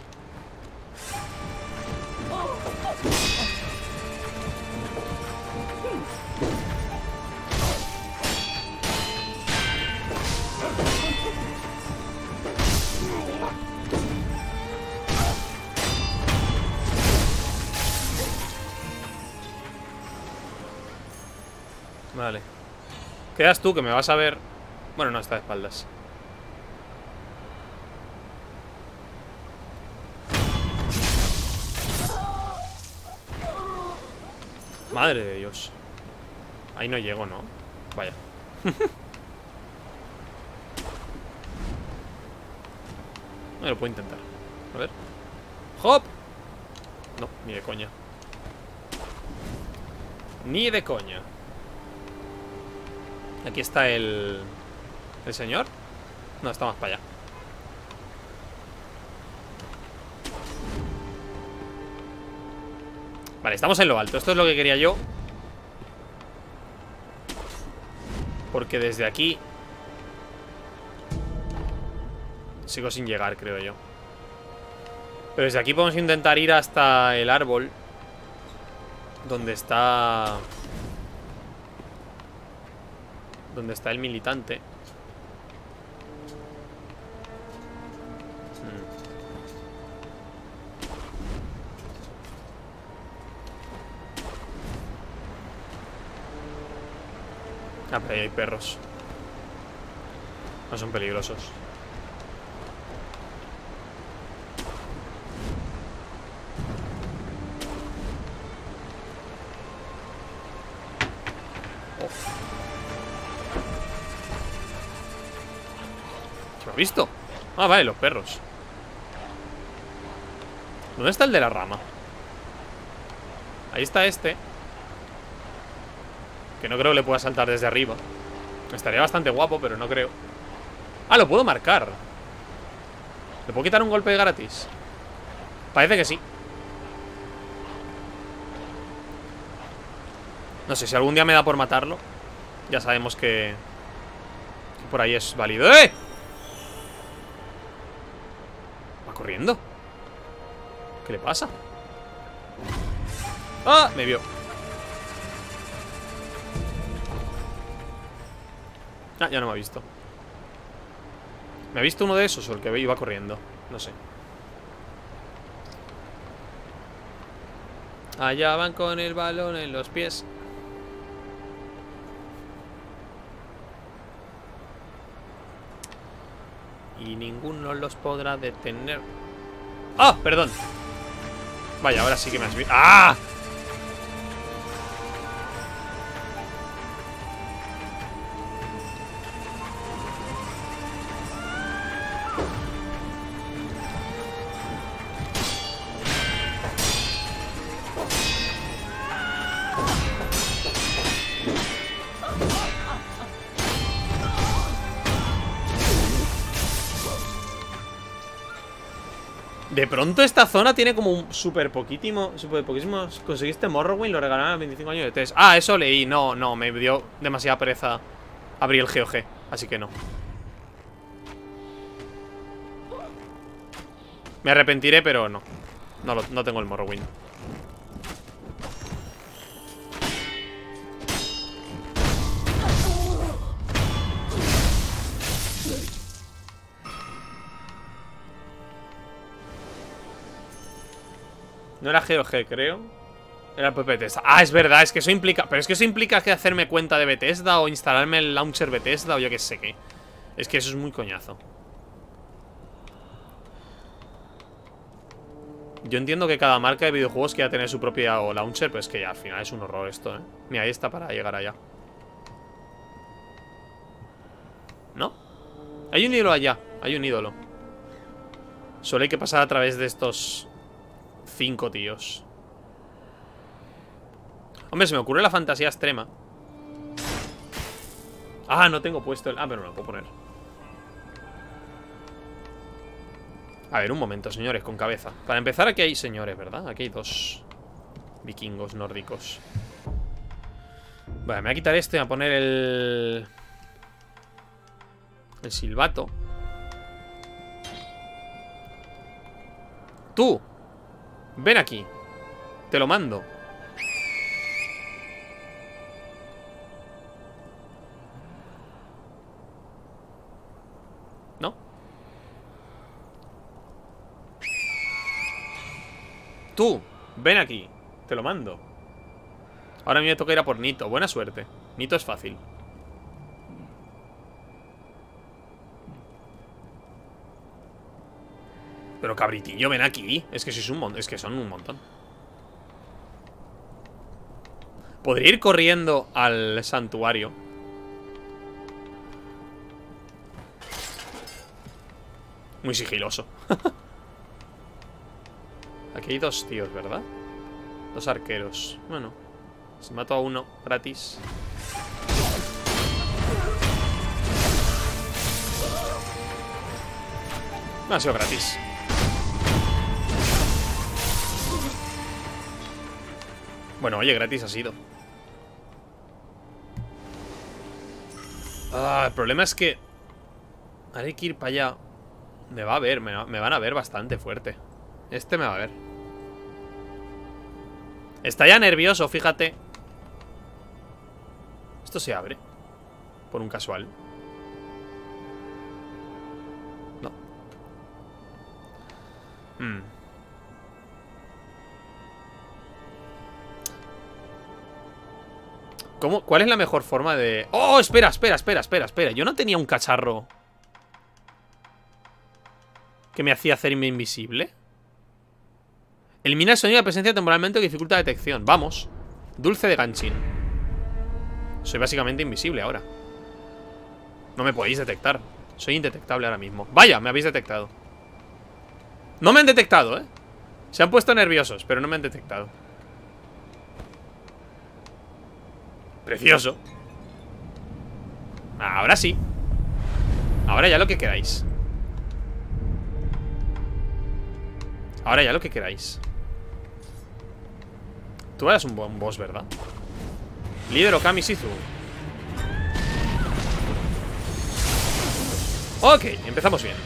Vale. Quedas tú, que me vas a ver. Bueno, no, está de espaldas. Madre de Dios. Ahí no llego, ¿no? Vaya. No lo puedo intentar. A ver. ¡Hop! No, ni de coña. Ni de coña. Aquí está el señor. No, está más para allá. Vale, estamos en lo alto. Esto es lo que quería yo. Porque desde aquí sigo sin llegar, creo yo. Pero desde aquí podemos intentar ir hasta el árbol donde está el militante. Ah, pero ahí hay perros. No son peligrosos. Oh. ¿Se me ha visto? Ah, vale, los perros. ¿Dónde está el de la rama? Ahí está este. Que no creo que le pueda saltar desde arriba. Estaría bastante guapo, pero no creo. Ah, lo puedo marcar. ¿Le puedo quitar un golpe de gratis? Parece que sí. No sé, si algún día me da por matarlo, ya sabemos que por ahí es válido. ¡Eh! Va corriendo. ¿Qué le pasa? ¡Ah! Me vio. Ah, ya no me ha visto. ¿Me ha visto uno de esos o el que iba corriendo? No sé. Allá van con el balón en los pies. Y ninguno los podrá detener. ¡Ah! Perdón. Vaya, ahora sí que me has visto. ¡Ah! De pronto esta zona tiene como un súper poquísimo. Conseguiste Morrowind, lo regalaron a los 25 años de test. Ah, eso leí. No, me dio demasiada pereza abrir el GOG, así que no. Me arrepentiré, pero no. No tengo el Morrowind. No era GOG, creo. Era el propio Bethesda. Ah, es verdad, es que eso implica. Pero es que eso implica que hacerme cuenta de Bethesda o instalarme el launcher Bethesda o yo qué sé qué. Es que eso es muy coñazo. Yo entiendo que cada marca de videojuegos quiera tener su propia launcher, pero es que ya al final es un horror esto, ¿eh? Mira, ahí está para llegar allá. ¿No? Hay un ídolo allá, hay un ídolo. Solo hay que pasar a través de estos 5 tíos. Hombre, se me ocurre la fantasía extrema. Ah, no tengo puesto el... Ah, pero me lo puedo poner. A ver, un momento, señores, con cabeza. Para empezar, aquí hay señores, ¿verdad? Aquí hay 2 vikingos nórdicos. Vale, me voy a quitar este y voy a poner el silbato. Tú, ven aquí. Te lo mando. ¿No? Tú, ven aquí. Te lo mando. Ahora a mí me toca ir a por Nito. Buena suerte. Nito es fácil. Pero cabritillo, ven aquí. Es que sois un montón. Es que son un montón. Podría ir corriendo al santuario. Muy sigiloso. Aquí hay dos tíos, ¿verdad? Dos arqueros. Bueno, si mato a uno gratis. No ha sido gratis. Bueno, oye, gratis ha sido. El problema es que hay que ir para allá. Me va a ver, me van a ver bastante fuerte. Este me va a ver. Está ya nervioso, fíjate. Esto se abre por un casual. No. ¿Cuál es la mejor forma de...? ¡Oh! Espera. Yo no tenía un cacharro que me hacía hacerme invisible. Elimina el sonido de presencia temporalmente que dificulta la detección. Vamos. Dulce de ganchín. Soy básicamente invisible ahora. No me podéis detectar. Soy indetectable ahora mismo. Vaya, me habéis detectado. No me han detectado, ¿eh? Se han puesto nerviosos, pero no me han detectado. Precioso. Ahora sí. Ahora ya lo que queráis. Ahora ya lo que queráis. Tú eras un buen boss, ¿verdad? Líder Okami Shizu. Ok, empezamos bien.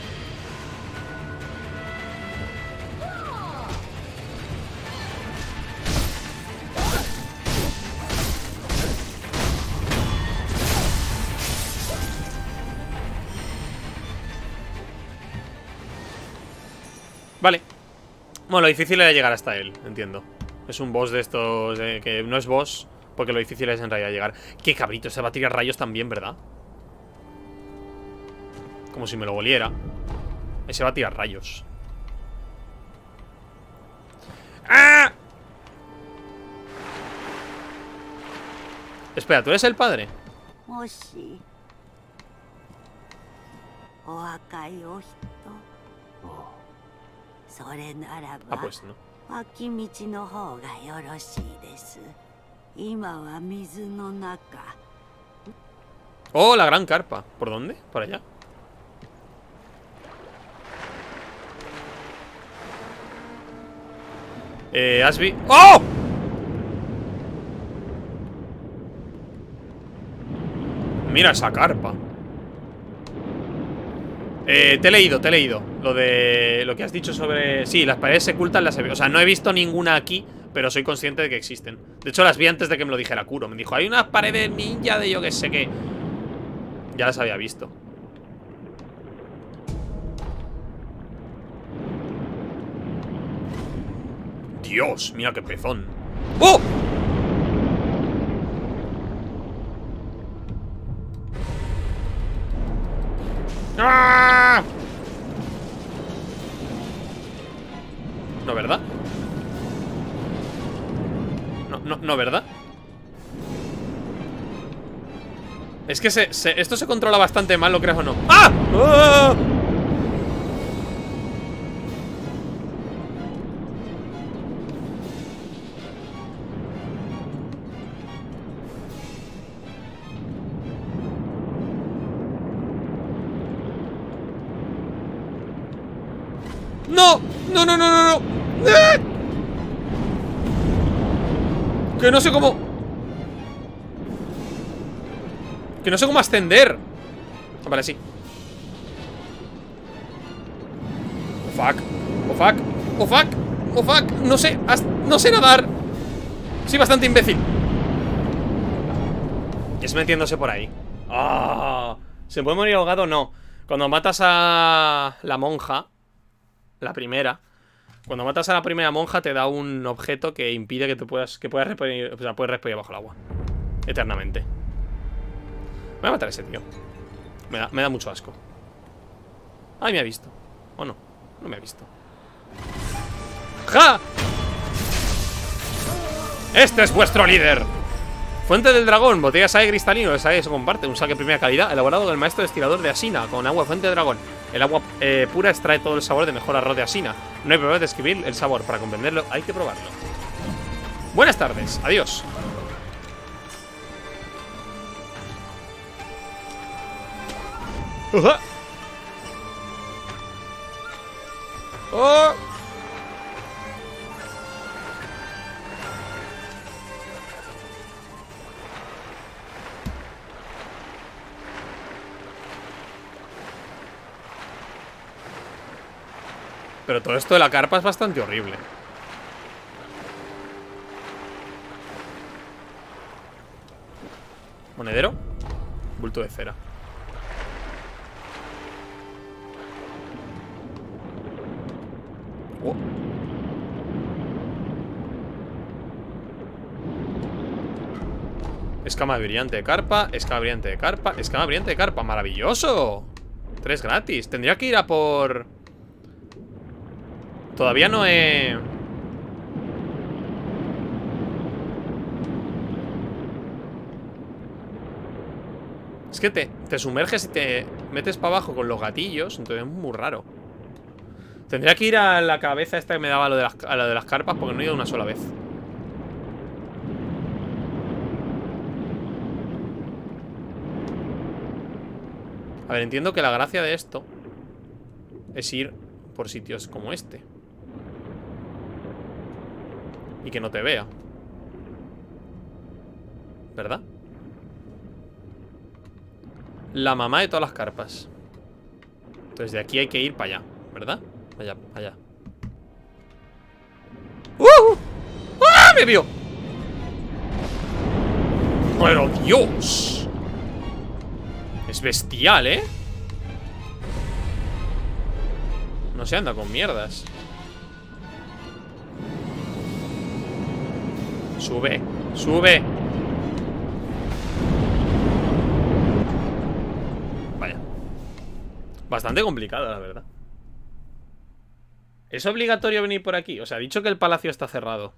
Vale. Bueno, lo difícil era llegar hasta él, entiendo. Es un boss de estos que no es boss, porque lo difícil es en realidad llegar. Qué cabrito, se va a tirar rayos también, ¿verdad? Como si me lo oliera. Se va a tirar rayos. ¡Ah! Espera, ¿tú eres el padre? Ah, pues no. Oh, la gran carpa. ¿Por dónde? ¿Por allá? Asby. ¡Oh! Mira esa carpa. Te he leído. Lo de... Lo que has dicho sobre... Sí, las paredes se ocultan, las he visto. O sea, no he visto ninguna aquí, pero soy consciente de que existen. De hecho, las vi antes de que me lo dijera Kuro. Me dijo, hay unas paredes ninja de yo que sé qué. Ya las había visto. Dios, mira qué pezón. ¡Oh! ¡Ah! No, ¿verdad? No, ¿verdad? Es que esto se controla bastante mal, ¿lo crees o no? ¡Ah! ¡Ah! ¡No! ¡No! Que no sé cómo... Que no sé cómo ascender. Vale, sí. Oh fuck. No sé nadar. Soy bastante imbécil. Es metiéndose por ahí. ¿Se puede morir ahogado? No. Cuando matas a la monja, la primera, Cuando matas a la primera monja te da un objeto que impide que puedas respirar, o sea, puedes respirar bajo el agua eternamente. Voy a matar a ese tío. Me da mucho asco. Ay, me ha visto. ¿O no? No me ha visto. ¡Ja! Este es vuestro líder. Fuente del dragón, botella de saque cristalino. El saque se comparte, un saque de primera calidad, elaborado con el maestro destilador de Asina, con agua fuente de dragón. El agua pura extrae todo el sabor de mejor arroz de Asina. No hay problema de describir el sabor, para comprenderlo hay que probarlo. Buenas tardes, adiós. ¡Oh! Pero todo esto de la carpa es bastante horrible. Monedero. Bulto de cera. Oh. Escama brillante de carpa. Escama brillante de carpa. Escama brillante de carpa. ¡Maravilloso! 3 gratis. Tendría que ir a por... Todavía no he... Es que te sumerges y te metes para abajo con los gatillos. Entonces es muy raro. Tendría que ir a la cabeza esta que me daba a lo de las carpas, porque no he ido una sola vez. A ver, entiendo que la gracia de esto es ir por sitios como este y que no te vea, ¿verdad? La mamá de todas las carpas. Entonces de aquí hay que ir para allá, ¿verdad? Allá, allá. ¡Ah! ¡Me vio! ¡Pero Dios! Es bestial, ¿eh? No se anda con mierdas. Sube, sube. Vaya. Bastante complicada, la verdad. ¿Es obligatorio venir por aquí? O sea, ha dicho que el palacio está cerrado.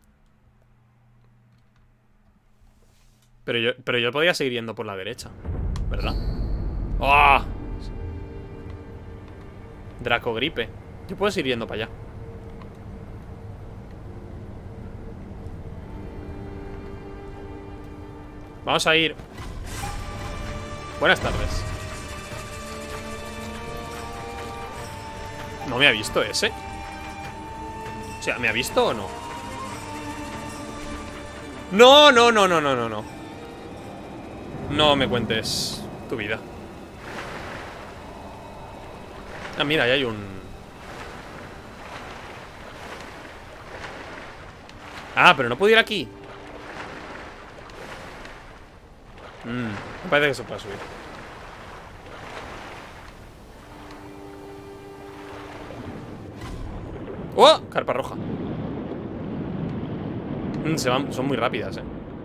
Pero yo podía seguir yendo por la derecha, ¿verdad? ¡Oh! Dracogripe. Yo puedo seguir yendo para allá. Vamos a ir. Buenas tardes. ¿No me ha visto ese? O sea, ¿me ha visto o no? No, no, no, no, no, no, no. No me cuentes tu vida. Ah, mira, ahí hay un... Ah, pero no puedo ir aquí. Me parece que se puede subir. ¡Oh! Carpa roja. Son muy rápidas,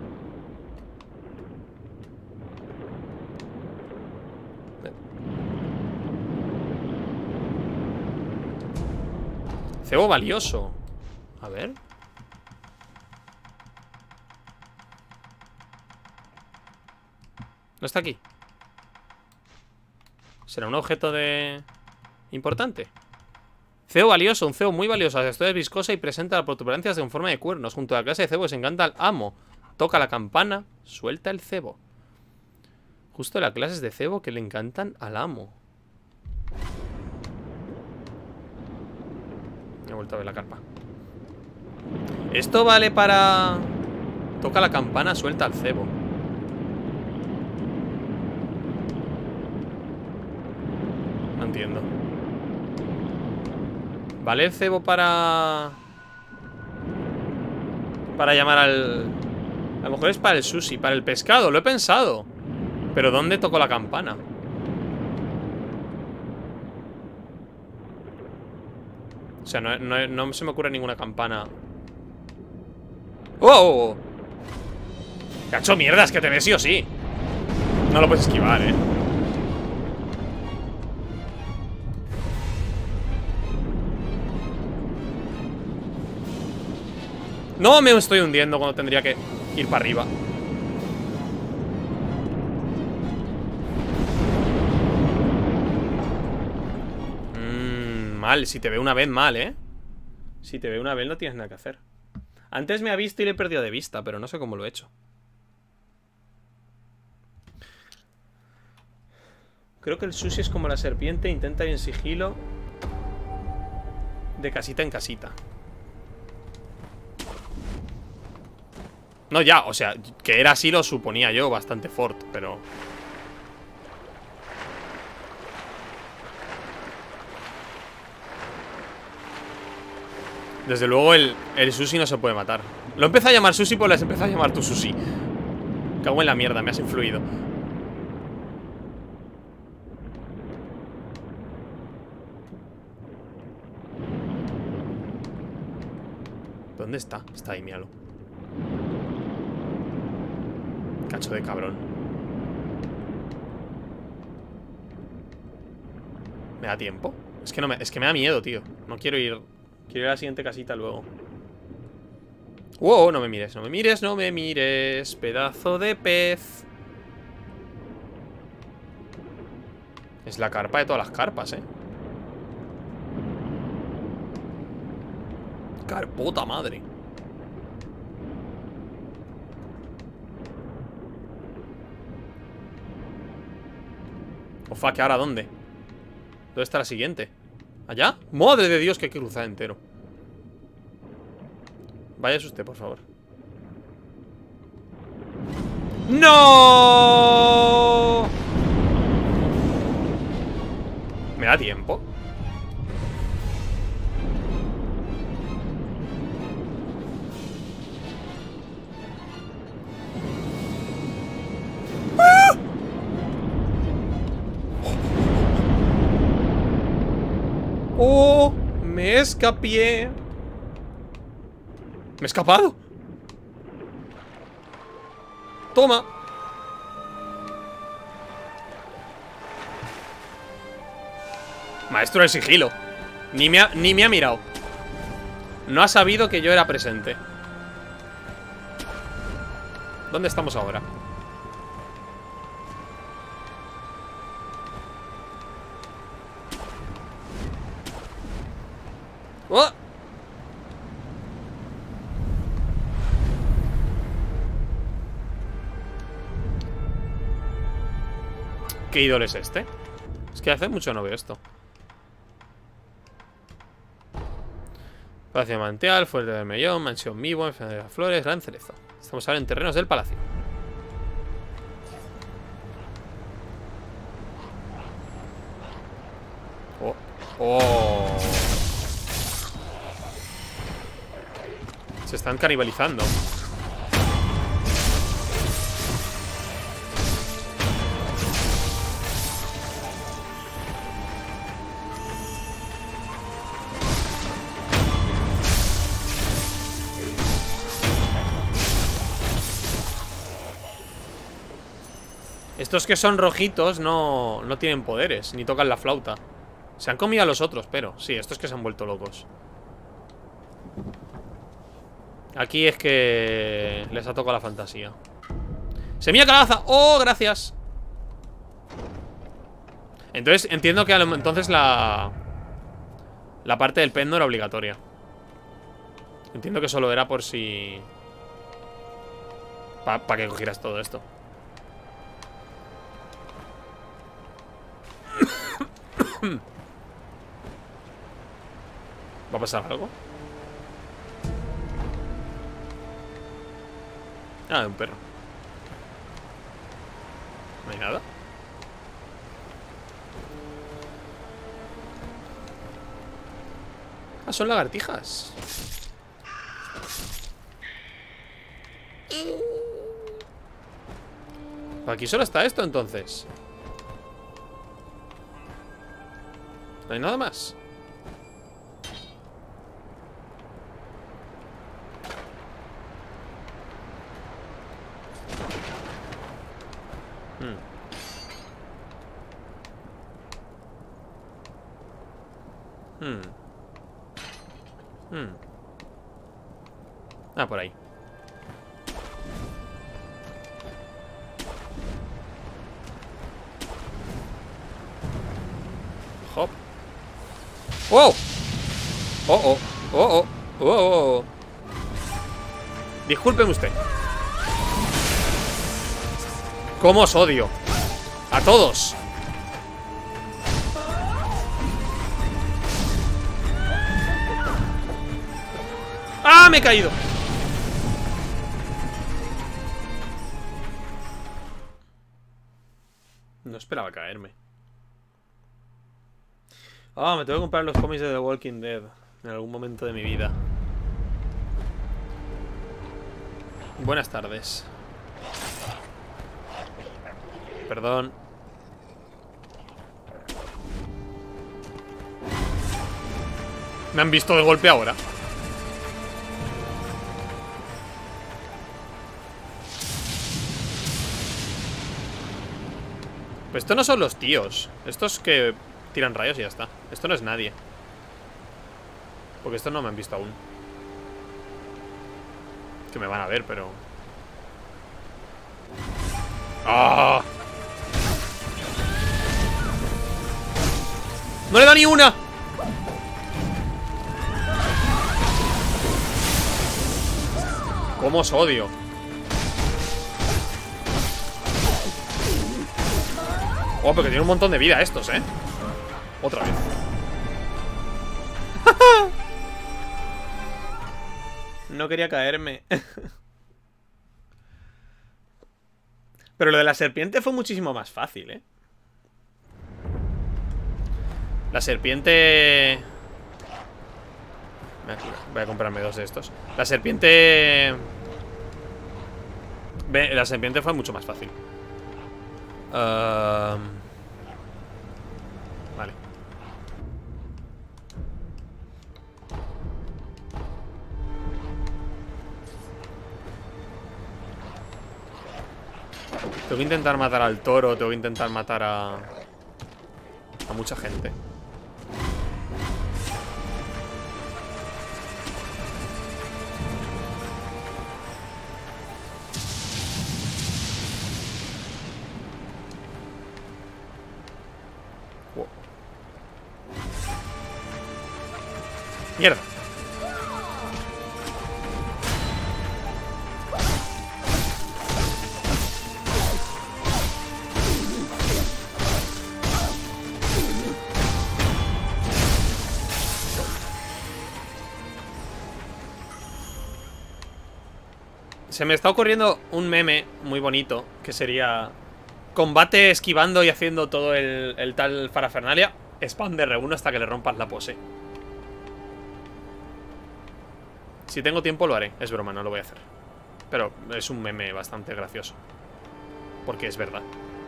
Cebo valioso. A ver. No está aquí. ¿Será un objeto de... importante? Cebo valioso, un cebo muy valioso. La textura es viscosa y presenta protuberancias en forma de cuernos. Junto a la clase de cebo que se encanta al amo. Toca la campana, suelta el cebo. Justo las clases de cebo que le encantan al amo. He vuelto a ver la carpa. Esto vale para... Toca la campana, suelta el cebo. No entiendo. ¿Vale el cebo para llamar al... A lo mejor es para el sushi, para el pescado, lo he pensado. Pero ¿dónde toco la campana? O sea, no se me ocurre ninguna campana. ¡Oh! ¡Cacho, mierdas! Que te ve sí o sí. No lo puedes esquivar, ¿eh? No me estoy hundiendo cuando tendría que ir para arriba. Mal, si te ve una vez mal, ¿eh? Si te ve una vez no tienes nada que hacer. Antes me ha visto y le he perdido de vista, pero no sé cómo lo he hecho. Creo que el sushi es como la serpiente, intenta ir en sigilo de casita en casita. No, ya, o sea, que era así lo suponía yo, bastante fort, pero... Desde luego el sushi no se puede matar. Lo empecé a llamar sushi, pues les empecé a llamar tu sushi. Cago en la mierda, me has influido. ¿Dónde está? Está ahí, míralo. Cacho de cabrón. ¿Me da tiempo? Es que me da miedo, tío. No quiero ir. Quiero ir a la siguiente casita luego. ¡Wow! No me mires, no me mires, no me mires. Pedazo de pez. Es la carpa de todas las carpas, Carpota madre. Oh, fuck, ¿ahora dónde? ¿Dónde está la siguiente? ¿Allá? ¡Madre de Dios, que hay que cruzar entero! Váyase usted, por favor. ¡No! ¿Me da tiempo? ¡Oh! Me escapé. Me he escapado. Toma. Maestro del sigilo. Ni me ha mirado. No ha sabido que yo era presente. ¿Dónde estamos ahora? ¡Oh! ¿Qué ídolo es este? Es que hace mucho no veo esto. Palacio de Manteal, Fuerte del Mellón, Mansión Mivo, Enfermedad de las Flores, Gran Cerezo. Estamos ahora en terrenos del palacio. Oh. Oh. Se están canibalizando. Estos que son rojitos no tienen poderes, ni tocan la flauta. Se han comido a los otros, pero sí, estos que se han vuelto locos. Aquí es que les ha tocado la fantasía. ¡Semilla calabaza! ¡Oh, gracias! Entonces, entiendo que entonces la parte del pez no era obligatoria. Entiendo que solo era por si... Para que cogieras todo esto. ¿Va a pasar algo? Ah, un perro. No hay nada. Ah, son lagartijas. Aquí solo está esto, entonces. No hay nada más. Ah, por ahí. Hop. ¡Oh! ¡Oh, oh! ¡Oh, oh! ¡Oh, oh! Discúlpeme usted. ¿Cómo os odio? A todos. ¡Ah! Me he caído. No esperaba caerme. Ah, me tengo que comprar los cómics de The Walking Dead en algún momento de mi vida. Buenas tardes. Perdón. Me han visto de golpe ahora. Pues esto no son los tíos. Estos que tiran rayos y ya está. Esto no es nadie. Porque estos no me han visto aún. Que me van a ver, pero... ¡Ah! ¡No le da ni una! ¿Cómo os odio? Oh, porque tiene un montón de vida estos, ¿eh? Otra vez. No quería caerme. Pero lo de la serpiente fue muchísimo más fácil, ¿eh? La serpiente... Voy a comprarme dos de estos. La serpiente... La serpiente fue mucho más fácil. Vale. Tengo que intentar matar al toro. Tengo que intentar matar a mucha gente. Wow. Mierda. Se me está ocurriendo un meme muy bonito, que sería combate esquivando y haciendo todo el tal parafernalia. Spam de R1 hasta que le rompas la pose. Si tengo tiempo lo haré. Es broma, no lo voy a hacer. Pero es un meme bastante gracioso. Porque es verdad.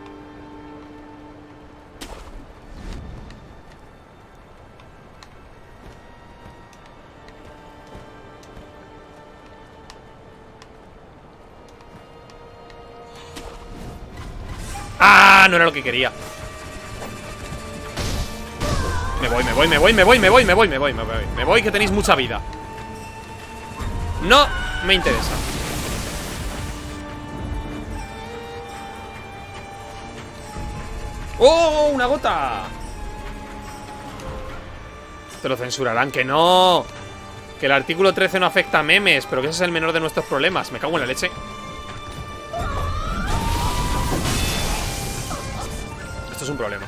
¡Ah! No era lo que quería. Me voy, que tenéis mucha vida. No me interesa. ¡Oh! ¡Una gota! Te lo censurarán, que no. Que el artículo 13 no afecta a memes. Pero que ese es el menor de nuestros problemas. Me cago en la leche. Esto es un problema.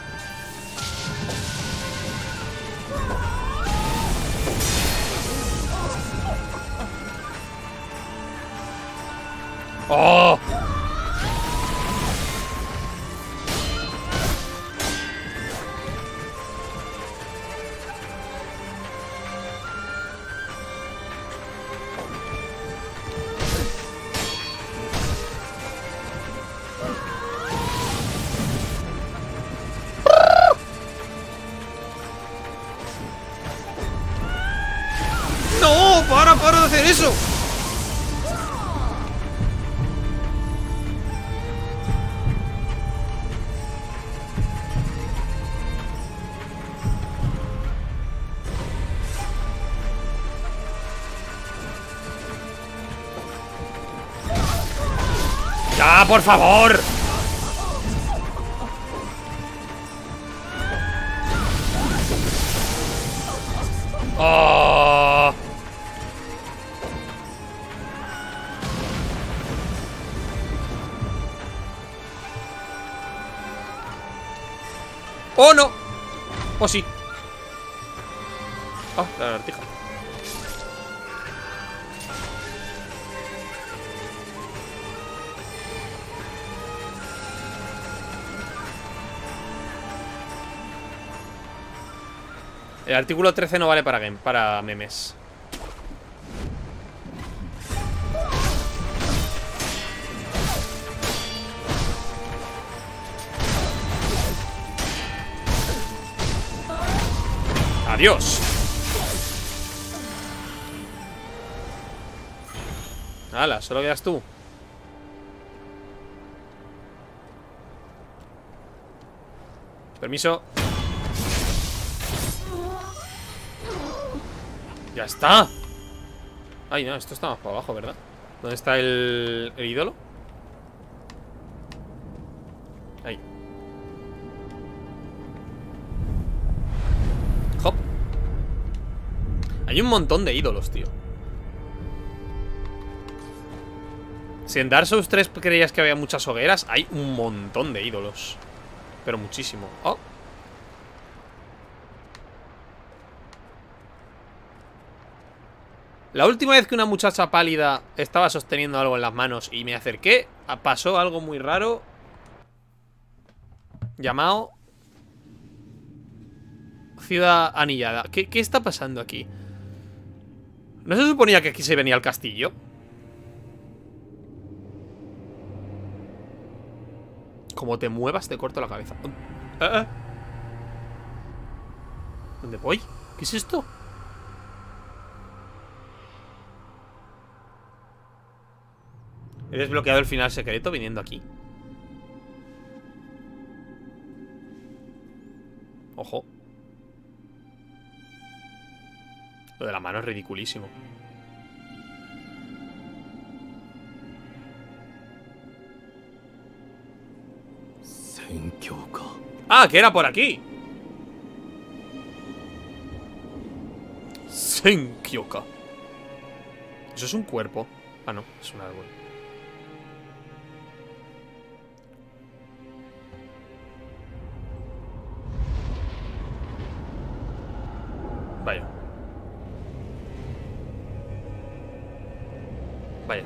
¡Oh! ¡No! ¡Para de hacer eso! por favor! ¡Oh! ¡Oh, no! ¡Oh, sí! ¡Ah, la lagartija! El artículo 13 no vale para memes. ¡Adiós! ¡Hala! Solo quedas tú. Permiso. ¡Ya está! Ay, no, esto está más para abajo, ¿verdad? ¿Dónde está el ídolo? Ahí. Hop. Hay un montón de ídolos, tío. Si en Dark Souls 3 creías que había muchas hogueras, hay un montón de ídolos. Pero muchísimo. Oh. La última vez que una muchacha pálida estaba sosteniendo algo en las manos y me acerqué, pasó algo muy raro llamado Ciudad Anillada. ¿Qué está pasando aquí? ¿No se suponía que aquí se venía al castillo? Como te muevas te corto la cabeza. ¿Dónde voy? ¿Qué es esto? He desbloqueado el final secreto viniendo aquí. Ojo. Lo de la mano es ridiculísimo. Ah, que era por aquí. Senkyoka. ¿Eso es un cuerpo? Ah, no, es un árbol. Vaya. Vaya.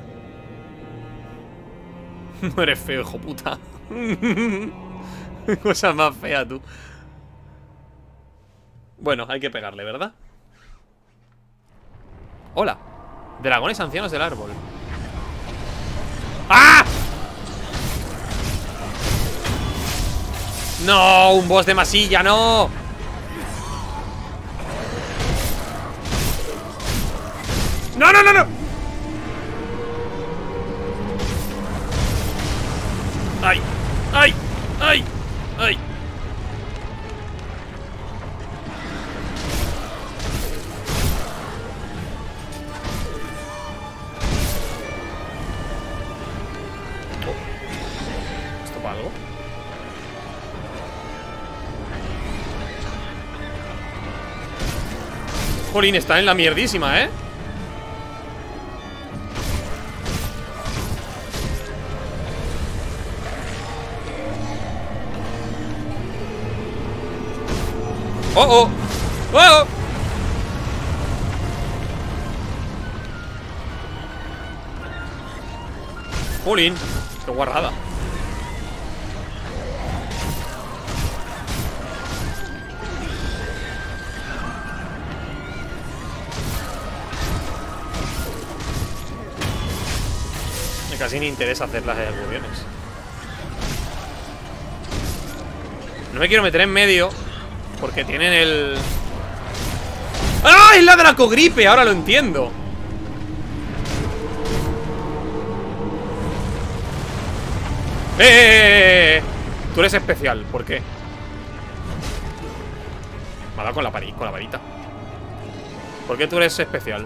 No eres feo, hijo puta. Cosa más fea, tú. Bueno, hay que pegarle, ¿verdad? Hola. Dragones ancianos del árbol. ¡Ah! ¡No! ¡Un boss de masilla! ¡No! ¡No, no, no, no! ¡Ay! ¡Ay! ¡Ay! ¡Ay! ¿Esto para algo? Jolín, está en la mierdísima, ¿eh? ¡Oh, oh! ¡Oh, oh! ¡Jolín! ¡Qué guarrada! Me casi ni interesa hacer las ejecuciones. No me quiero meter en medio porque tienen el... ¡Ah! ¡Es la Dracogripe! Ahora lo entiendo. Tú eres especial, ¿por qué? Me ha dado con la varita. ¿Por qué tú eres especial?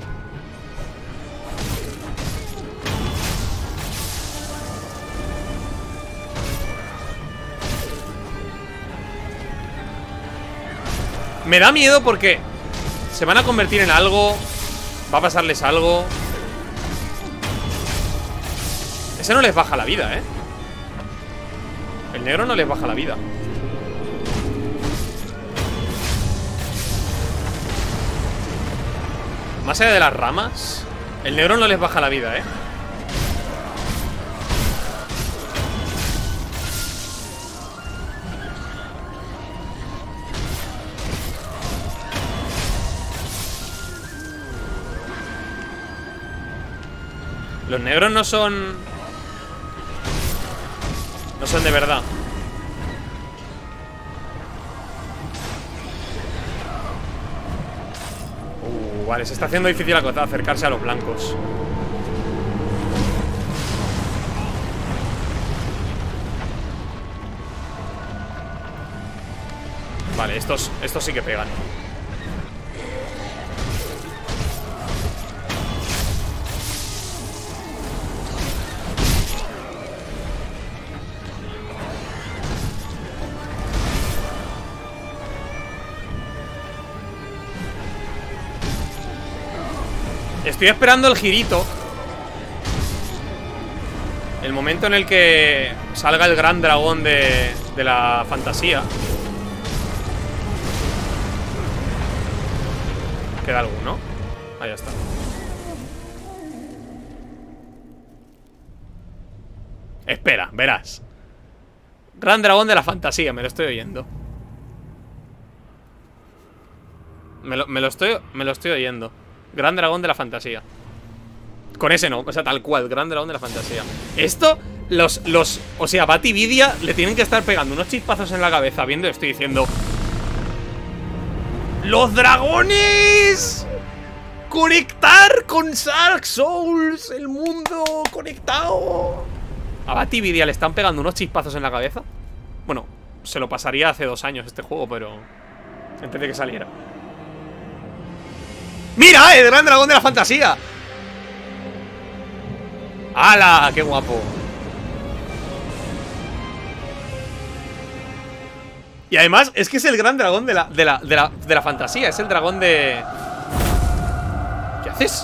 Me da miedo porque se van a convertir en algo. Va a pasarles algo. Ese no les baja la vida, ¿eh? El negro no les baja la vida. Más allá de las ramas, el negro no les baja la vida, ¿eh? Los negros no son... No son de verdad. Vale, se está haciendo difícil acercarse a los blancos. Vale, estos sí que pegan. Estoy esperando el girito. El momento en el que salga el gran dragón de la fantasía. Queda alguno. Ahí está. Espera, verás. Gran dragón de la fantasía, me lo estoy oyendo. Me lo estoy oyendo. Gran dragón de la fantasía. Con ese no, o sea, tal cual, gran dragón de la fantasía. Esto, o sea, Bat y Vidia le tienen que estar pegando unos chispazos en la cabeza viendo esto y diciendo: ¡los dragones! ¡Conectar con Dark Souls! ¡El mundo conectado! A Bat y Vidia le están pegando unos chispazos en la cabeza. Bueno, se lo pasaría hace 2 años este juego, pero antes de que saliera. ¡Mira! ¡El gran dragón de la fantasía! ¡Hala! ¡Qué guapo! Y además, es que es el gran dragón de la fantasía. Es el dragón de... ¿Qué haces?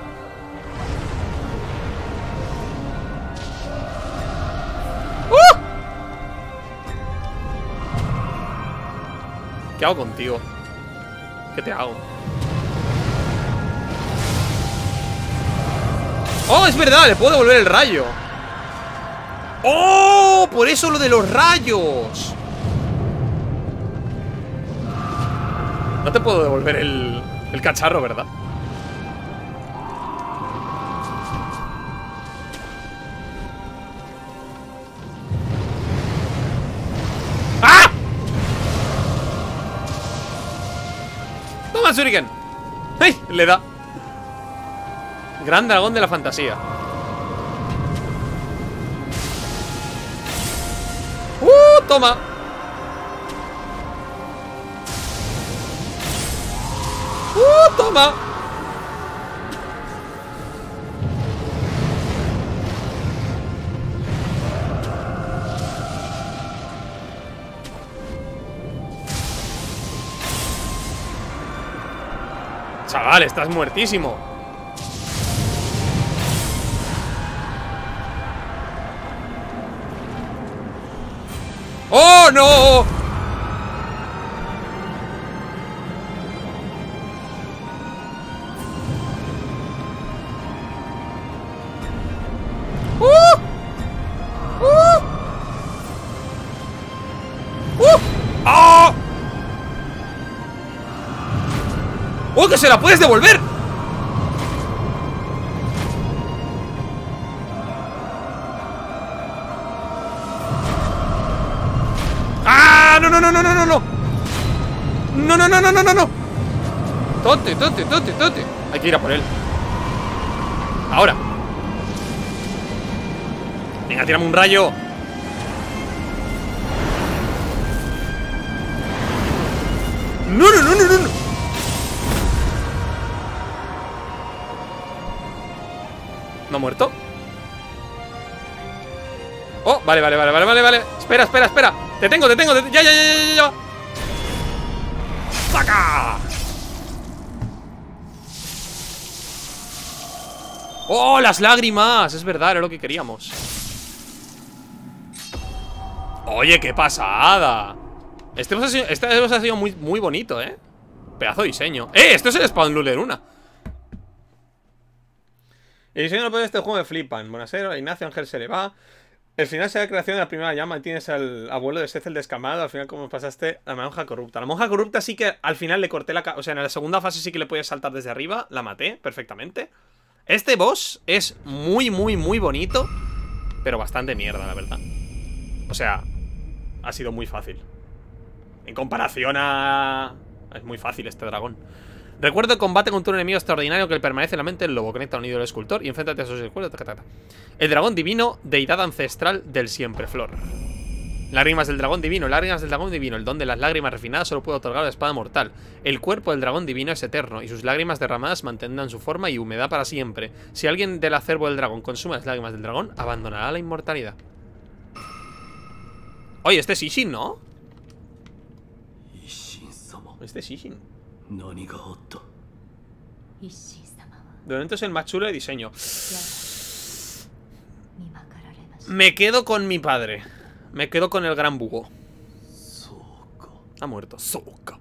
¿Qué hago contigo? ¿Qué te hago? ¡Oh, es verdad! Le puedo devolver el rayo. ¡Oh! Por eso lo de los rayos. No te puedo devolver el cacharro, ¿verdad? ¡Ah! ¡Toma, Shuriken! ¡Hey! Le da. Gran dragón de la fantasía. Toma. Toma. Chaval, estás muertísimo. ¡Oh, no! ¡Ah! ¡Oh, que se la puedes devolver! No, no, no, no, no, no, no. No, no, no, no, no, no, no. Tonte. Hay que ir a por él. Ahora. Venga, tírame un rayo. No, no, no, no, no, no. ¿No ha muerto? Oh, vale. Espera. Te tengo. Ya. ¡Ataca! ¡Oh, las lágrimas! Es verdad, era lo que queríamos. Oye, qué pasada. Este boss ha sido muy, muy bonito, ¿eh? Pedazo de diseño. Esto es el Spawn Luz de Luna. El diseño de este juego me flipan. Buenasera, Ignacio Ángel se le va. El final será la creación de la primera llama. Y tienes al abuelo de Seth el descamado. Al final, como pasaste a la monja corrupta. La monja corrupta sí que al final le corté la... O sea, en la segunda fase sí que le podías saltar desde arriba. La maté perfectamente. Este boss es muy, muy, muy bonito. Pero bastante mierda, la verdad. O sea, ha sido muy fácil. En comparación a... Es muy fácil este dragón. Recuerda el combate contra un enemigo extraordinario que le permanece en la mente el lobo. Conecta a un ídolo escultor y enfréntate a sus escudos. El dragón divino, deidad ancestral del siempreflor. Lágrimas del dragón divino, lágrimas del dragón divino. El don de las lágrimas refinadas solo puede otorgar la espada mortal. El cuerpo del dragón divino es eterno y sus lágrimas derramadas mantendrán su forma y humedad para siempre. Si alguien del acervo del dragón consume las lágrimas del dragón, abandonará la inmortalidad. Oye, este es Ishin, ¿no? Este es Ishin. De momento es el más chulo de diseño. Me quedo con mi padre. Me quedo con el gran búho. Ha muerto. Souka.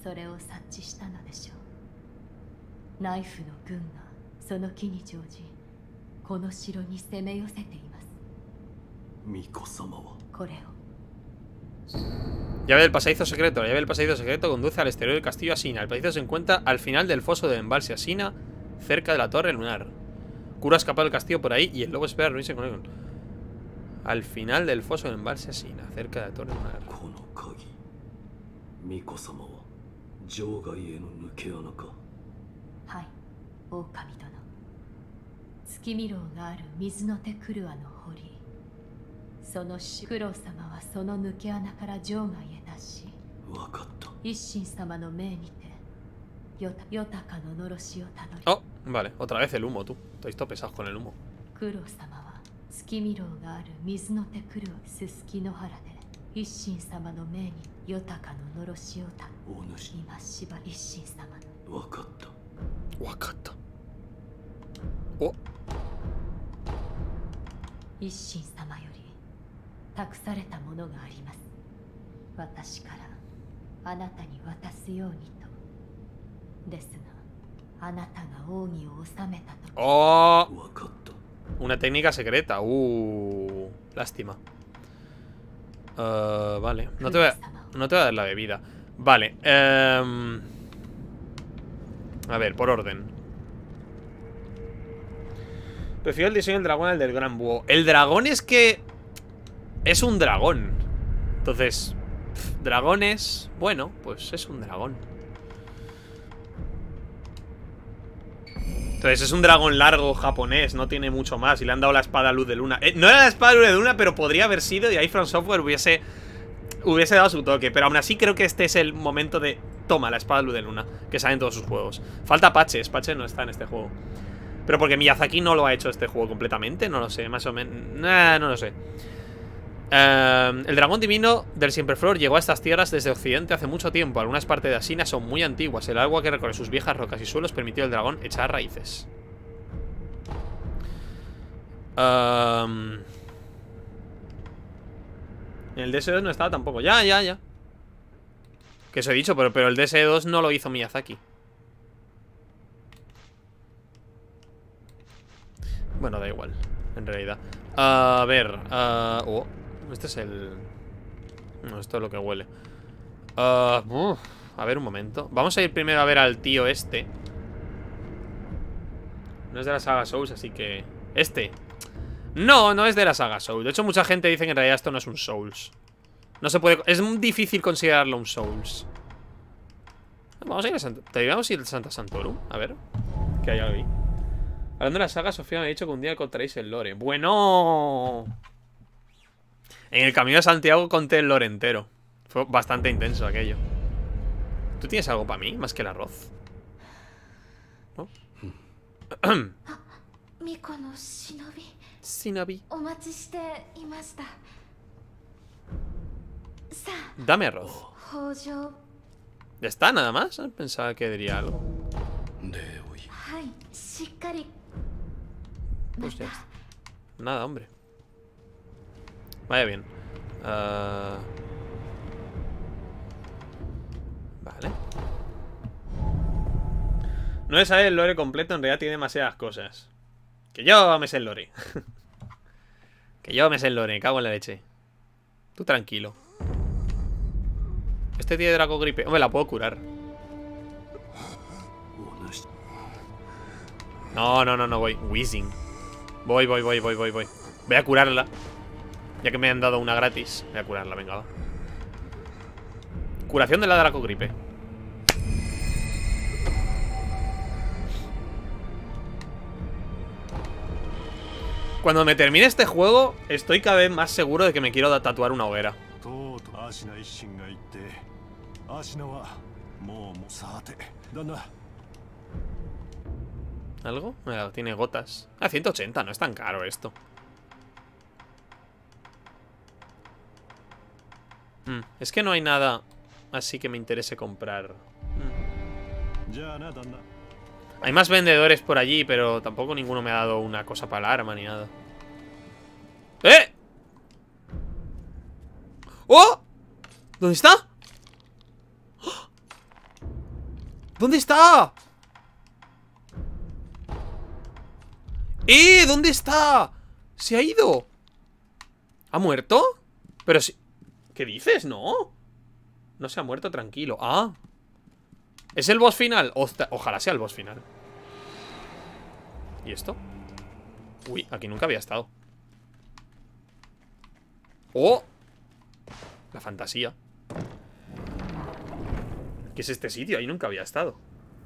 Llave del pasadizo secreto. La llave del pasadizo secreto conduce al exterior del castillo Asina. El pasadizo se encuentra al final del foso del embalse Asina, cerca de la torre lunar. Kuro ha escapado del castillo por ahí y el lobo espera reunirse con él. Al final del foso del embalse Asina, cerca de la torre lunar. Oh, vale, otra vez el humo, tú. Estáis todo pesados con el humo. Wakata. Oh. Oh. Una técnica secreta. Lástima. Vale. No te voy a dar la bebida. Vale. A ver, por orden. Prefiero el diseño del dragón al del gran búho. El dragón es que... es un dragón. Entonces... dragones... bueno, pues es un dragón. Entonces es un dragón largo japonés. No tiene mucho más. Y le han dado la espada luz de luna. No era la espada luz de luna, pero podría haber sido. Y ahí From Software hubiese dado su toque. Pero aún así creo que este es el momento de... toma, la espada luz de luna, que sale en todos sus juegos. Falta Patches. Patches no está en este juego. Pero porque Miyazaki no lo ha hecho este juego completamente. No lo sé, más o menos. No lo sé. El dragón divino del siempreflor llegó a estas tierras desde Occidente hace mucho tiempo. Algunas partes de Asina son muy antiguas. El agua que recorre sus viejas rocas y suelos permitió al dragón echar raíces. En el DS2 no estaba tampoco. Ya. Que os he dicho, pero el DS2 no lo hizo Miyazaki. Bueno, da igual, en realidad. A ver, este es el... no, esto es lo que huele. A ver, un momento. Vamos a ir primero a ver al tío este. No es de la saga Souls, así que... este. No es de la saga Souls. De hecho, mucha gente dice que en realidad esto no es un Souls. No se puede... es muy difícil considerarlo un Souls. Vamos a ir a Santa... ¿Deberíamos ir a Santa Santorum? A ver. Que hay ahí. Hablando de la saga, Sofía me ha dicho que un día encontraréis el lore. Bueno. En el camino de Santiago conté el lore entero. Fue bastante intenso aquello. ¿Tú tienes algo para mí? Más que el arroz. ¿No? Shinobi. Dame arroz. Ya está, nada más. Pensaba que diría algo. Pues ya está. Nada, hombre. Vaya bien. Vale. No me sale el lore completo, en realidad tiene demasiadas cosas. Que yo me sé el lore. Que yo me sé el lore, cago en la leche. Tú tranquilo. Este tiene Dracogripe. Hombre, la puedo curar. No, voy. Wheezing. Voy. Voy a curarla. Ya que me han dado una gratis. Voy a curarla, venga, va. Curación de la Dracogripe. Cuando me termine este juego, estoy cada vez más seguro de que me quiero tatuar una hoguera. ¿Algo? Mira, tiene gotas. Ah, 180, no es tan caro esto. Es que no hay nada así que me interese comprar. Hay más vendedores por allí, pero tampoco ninguno me ha dado una cosa para el arma ni nada. ¡Eh! ¡Oh! ¿Dónde está? ¿Dónde está? ¿Dónde está? Se ha ido. ¿Ha muerto? Pero si... ¿Qué dices? No. No se ha muerto, tranquilo. Ah. ¿Es el boss final? Ojalá sea el boss final. ¿Y esto? Uy, aquí nunca había estado. ¡Oh! La fantasía. ¿Qué es este sitio? Ahí nunca había estado.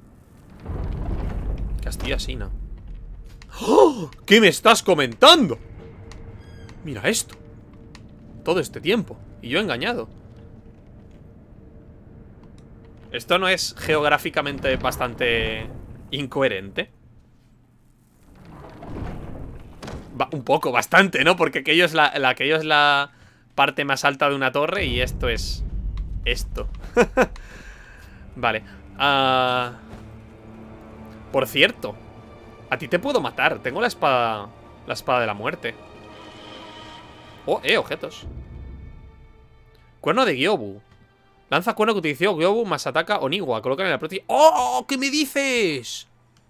Castilla Sina. ¡Oh! ¿Qué me estás comentando? Mira esto. Todo este tiempo. Y yo engañado. Esto no es geográficamente bastante incoherente. Un poco, bastante, ¿no? Porque aquello es la parte más alta de una torre y esto es... esto. Vale. Por cierto, a ti te puedo matar. Tengo la espada... la espada de la muerte. Oh, objetos. Cuerno de Gyobu. Lanza cuerno que utilizó Gyobu más ataca Onigwa. Colocan en la prótesis. ¡Oh! ¿Qué me dices?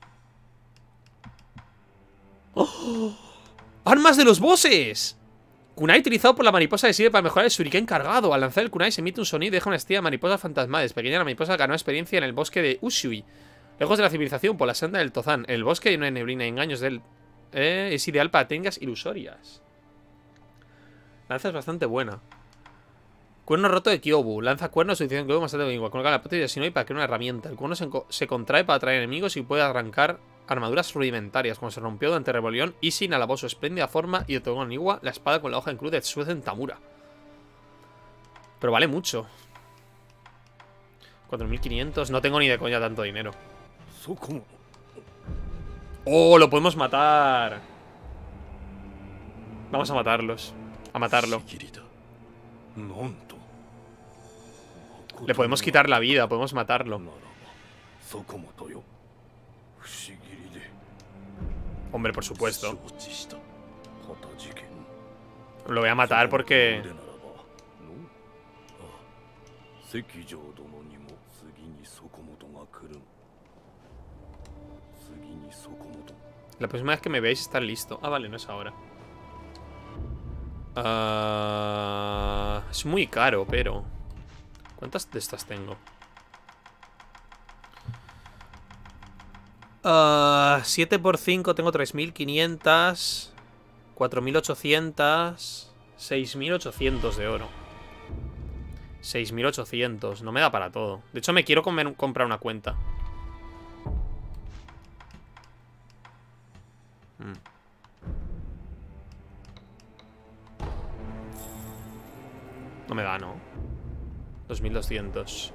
¡Oh! ¡Armas de los bosses! Kunai utilizado por la mariposa que sirve para mejorar el shuriken cargado. Al lanzar el kunai se emite un sonido y deja una estilla de mariposas fantasmales. Pequeña la mariposa ganó experiencia en el bosque de Ushui. Lejos de la civilización, por la senda del Tozan. En el bosque no hay neblina y engaños de él. Es ideal para técnicas ilusorias. Lanza es bastante buena. Cuerno roto de Kyobu. Lanza cuernos suficiente Kyobu más alto que igual. Coloca la prótesis de Shinoi para crear una herramienta. El cuerno se contrae para atraer enemigos y puede arrancar armaduras rudimentarias. Cuando se rompió durante rebelión, Ishin alabó su espléndida forma y otorgó a Onigwa la espada con la hoja en cruz de Tsuzen Tamura. Pero vale mucho. 4.500. No tengo ni de coña tanto dinero. ¡Oh! Lo podemos matar. Vamos a matarlos. A matarlo. Le podemos quitar la vida, podemos matarlo. Hombre, por supuesto. Lo voy a matar porque... La próxima vez que me veáis estar listo. Ah, vale, no es ahora. Es muy caro, pero... ¿Cuántas de estas tengo? 7 por 5 tengo 3.500. 4.800. 6.800 de oro. 6.800. No me da para todo. De hecho, me quiero comprar una cuenta. No me da, ¿no? 2.200.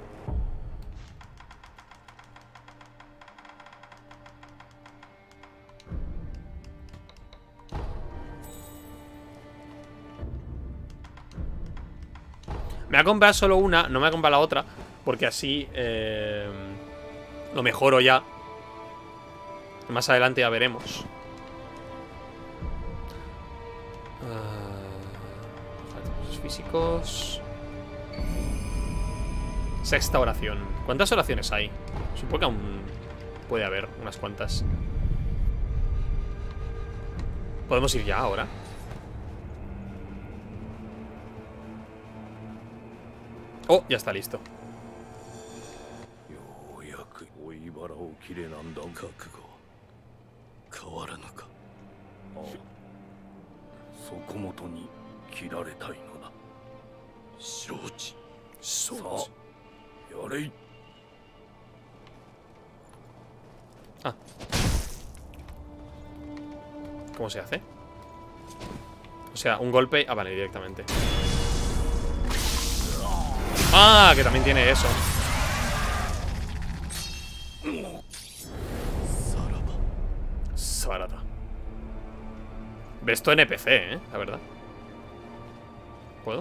Me voy a comprar solo una, no me voy a comprar la otra, Porque así lo mejoro ya. Más adelante ya veremos. Físicos. Sexta oración. ¿Cuántas oraciones hay? Supongo que aún puede haber unas cuantas. ¿Podemos ir ya ahora? Oh, ya está listo. Ah. ¿Cómo se hace? O sea, un golpe... Ah, vale, directamente. Ah, que también tiene eso. Sarada. Ves esto NPC, la verdad. ¿Puedo?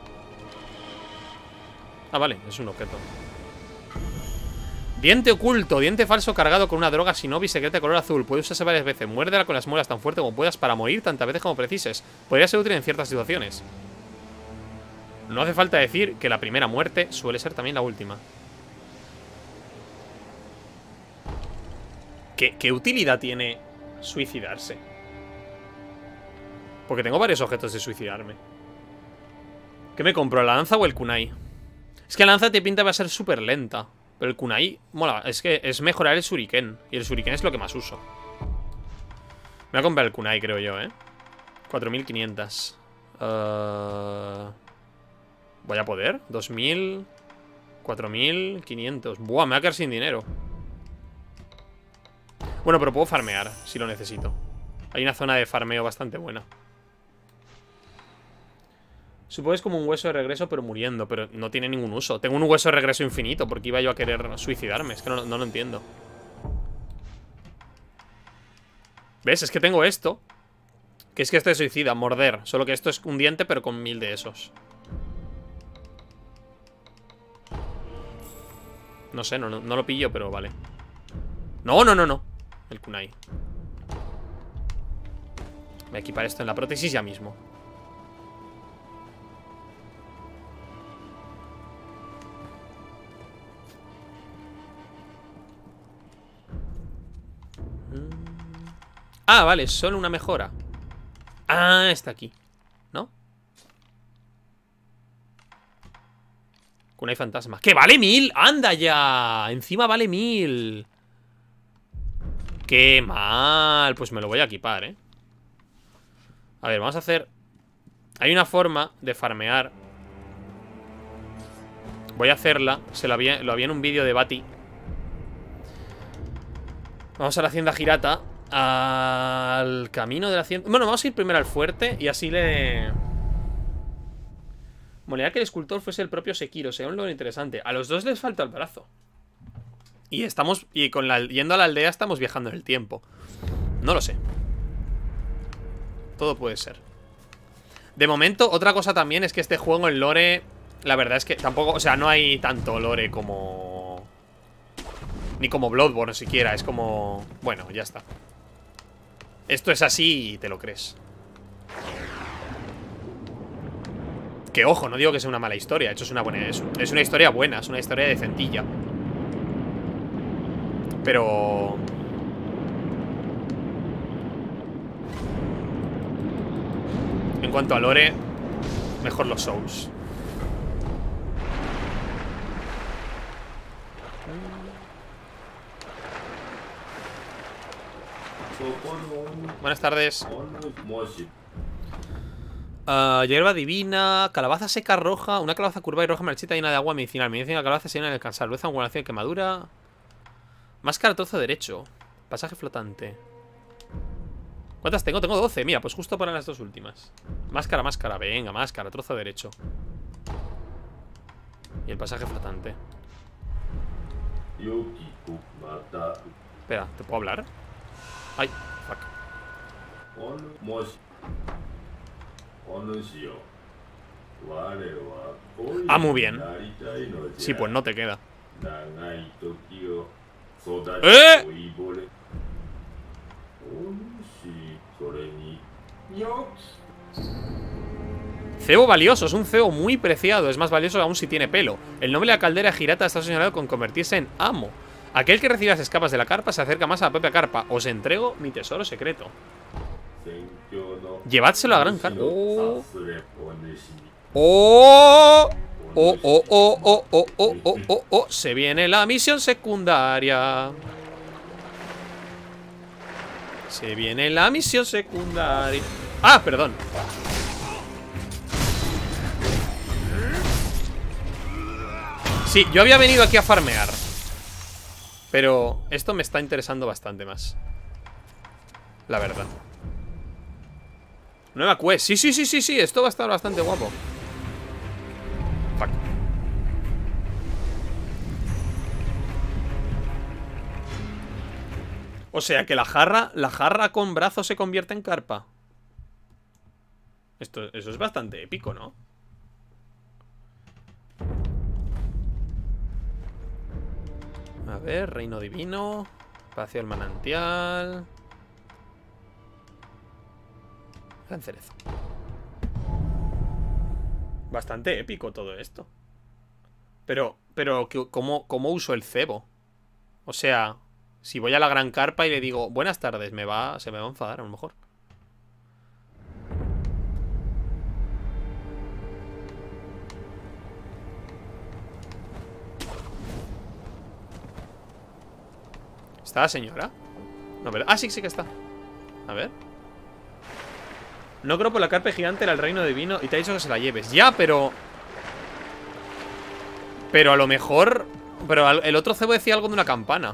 Ah, vale, es un objeto. Diente oculto, diente falso cargado con una droga shinobi secreta de color azul. Puede usarse varias veces. Muérdela con las muelas tan fuerte como puedas para morir tantas veces como precises. Podría ser útil en ciertas situaciones. No hace falta decir que la primera muerte suele ser también la última. ¿Qué utilidad tiene suicidarse? Porque tengo varios objetos de suicidarme. ¿Qué me compro? ¿La lanza o el kunai? Es que la lanza te pinta va a ser súper lenta. Pero el kunai mola. Es que es mejorar el shuriken. Y el shuriken es lo que más uso. Me voy a comprar el kunai, creo yo, 4500. ¿Voy a poder? 2000. 4500. Buah, me voy a quedar sin dinero. Bueno, pero puedo farmear si lo necesito. Hay una zona de farmeo bastante buena. Supongo que es como un hueso de regreso, pero muriendo. Pero no tiene ningún uso. Tengo un hueso de regreso infinito. ¿Por qué iba yo a querer suicidarme? Es que no lo entiendo. ¿Ves? Es que tengo esto. Que es que este suicida, morder. Solo que esto es un diente, pero con 1000 de esos. No sé, no lo pillo, pero vale. No. El kunai. Voy a equipar esto en la prótesis ya mismo. Ah, vale, solo una mejora. Ah, está aquí, ¿no? Kunai fantasma. ¡Que vale 1000! ¡Anda ya! Encima vale 1000. ¡Qué mal! Pues me lo voy a equipar, A ver, vamos a hacer... Hay una forma de farmear. Voy a hacerla. Lo había en un vídeo de Bati. Vamos a la hacienda Hirata. Al camino de la hacienda... Bueno, vamos a ir primero al fuerte. Y así le... Molaría que el escultor fuese el propio Sekiro. Sería un logro interesante. A los dos les falta el brazo. Y estamos... Y con yendo a la aldea estamos viajando en el tiempo. No lo sé. Todo puede ser. De momento, otra cosa también es que este juego, el lore... La verdad es que tampoco... O sea, no hay tanto lore como... Ni como Bloodborne siquiera. Es como... Bueno, ya está. Esto es así y te lo crees. Que ojo, no digo que sea una mala historia. De hecho, es una buena... Es una historia buena. Es una historia decentilla. Pero... En cuanto a lore, mejor los Souls. Buenas tardes. Hierba divina, calabaza seca roja, una calabaza curva y roja marchita llena de agua medicinal. Medicina de calabaza se llena de descansar. Luz, angulación, quemadura. Máscara trozo derecho. Pasaje flotante. ¿Cuántas tengo? Tengo 12. Mira, pues justo para las dos últimas. Máscara. Venga, máscara, trozo derecho. Y el pasaje flotante. Espera, ¿te puedo hablar? Ay, fuck. Ah, muy bien. Sí, pues no te queda. Cebo valioso, es un cebo muy preciado. Es más valioso aún si tiene pelo. El nombre de la caldera Hirata está señalado con convertirse en amo. Aquel que reciba las escapas de la carpa se acerca más a la propia carpa. Os entrego mi tesoro secreto. Llevádselo a la gran carpa. ¡Oh! ¡Oh! ¡Oh, oh, oh, oh, oh, oh, oh, oh, oh! Se viene la misión secundaria. Se viene la misión secundaria. ¡Ah, perdón! Sí, yo había venido aquí a farmear, pero esto me está interesando bastante más, la verdad. Nueva quest. Sí, esto va a estar bastante guapo. Fuck. O sea que la jarra con brazos se convierte en carpa. Eso es bastante épico, ¿no? A ver, reino divino. Espacio del manantial. Gran cerezo. Bastante épico todo esto. Pero ¿cómo uso el cebo? O sea, si voy a la gran carpa y le digo buenas tardes, se me va a enfadar a lo mejor. ¿Está la señora? No, pero... Ah, sí que está. A ver. No creo por la carpa gigante era el reino divino y te ha dicho que se la lleves. Ya, pero... Pero a lo mejor... Pero el otro cebo decía algo de una campana.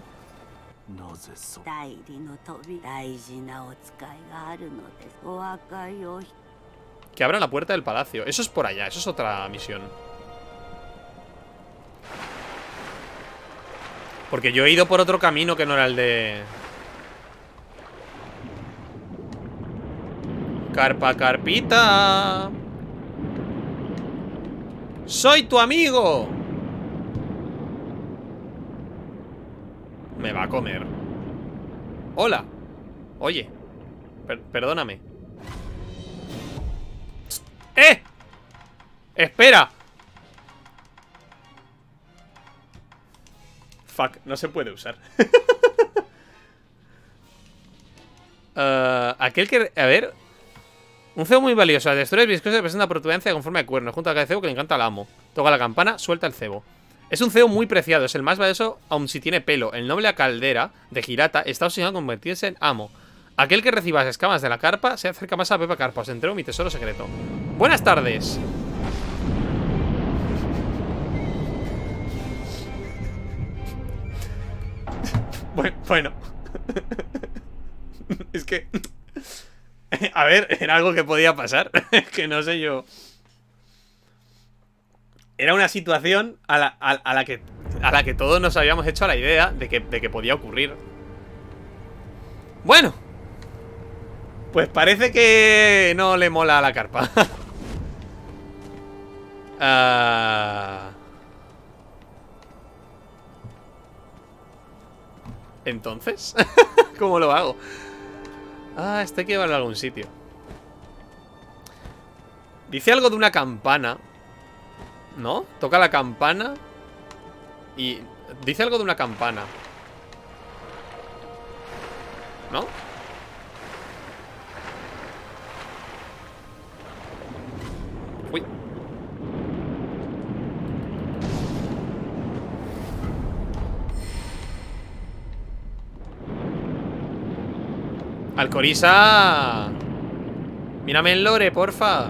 Que abran la puerta del palacio. Eso es por allá, eso es otra misión. Porque yo he ido por otro camino que no era el de... Carpa, carpita. ¡Soy tu amigo! Me va a comer. Hola. Oye. Perdóname. ¡Eh! ¡Espera! Fuck, no se puede usar. Aquel que... A ver... Un cebo muy valioso. La textura es viscosa y presenta protuberancia con forma de cuerno. Junto a cada cebo que le encanta al amo. Toca la campana, suelta el cebo. Es un cebo muy preciado. Es el más valioso aun si tiene pelo. El noble caldera de Hirata está obsesionado en convertirse en amo. Aquel que reciba las escamas de la carpa se acerca más a la propia carpa. Os entrego mi tesoro secreto. Buenas tardes. Bueno. Es que... A ver, era algo que podía pasar. Que no sé yo. Era una situación a la que todos nos habíamos hecho a la idea de que podía ocurrir. Bueno. Pues parece que no le mola a la carpa. Entonces, ¿cómo lo hago? Ah, esto hay que llevarlo a algún sitio. Dice algo de una campana, ¿no? Toca la campana y dice algo de una campana, ¿no? Uy. Alcorisa. Mírame el lore, porfa.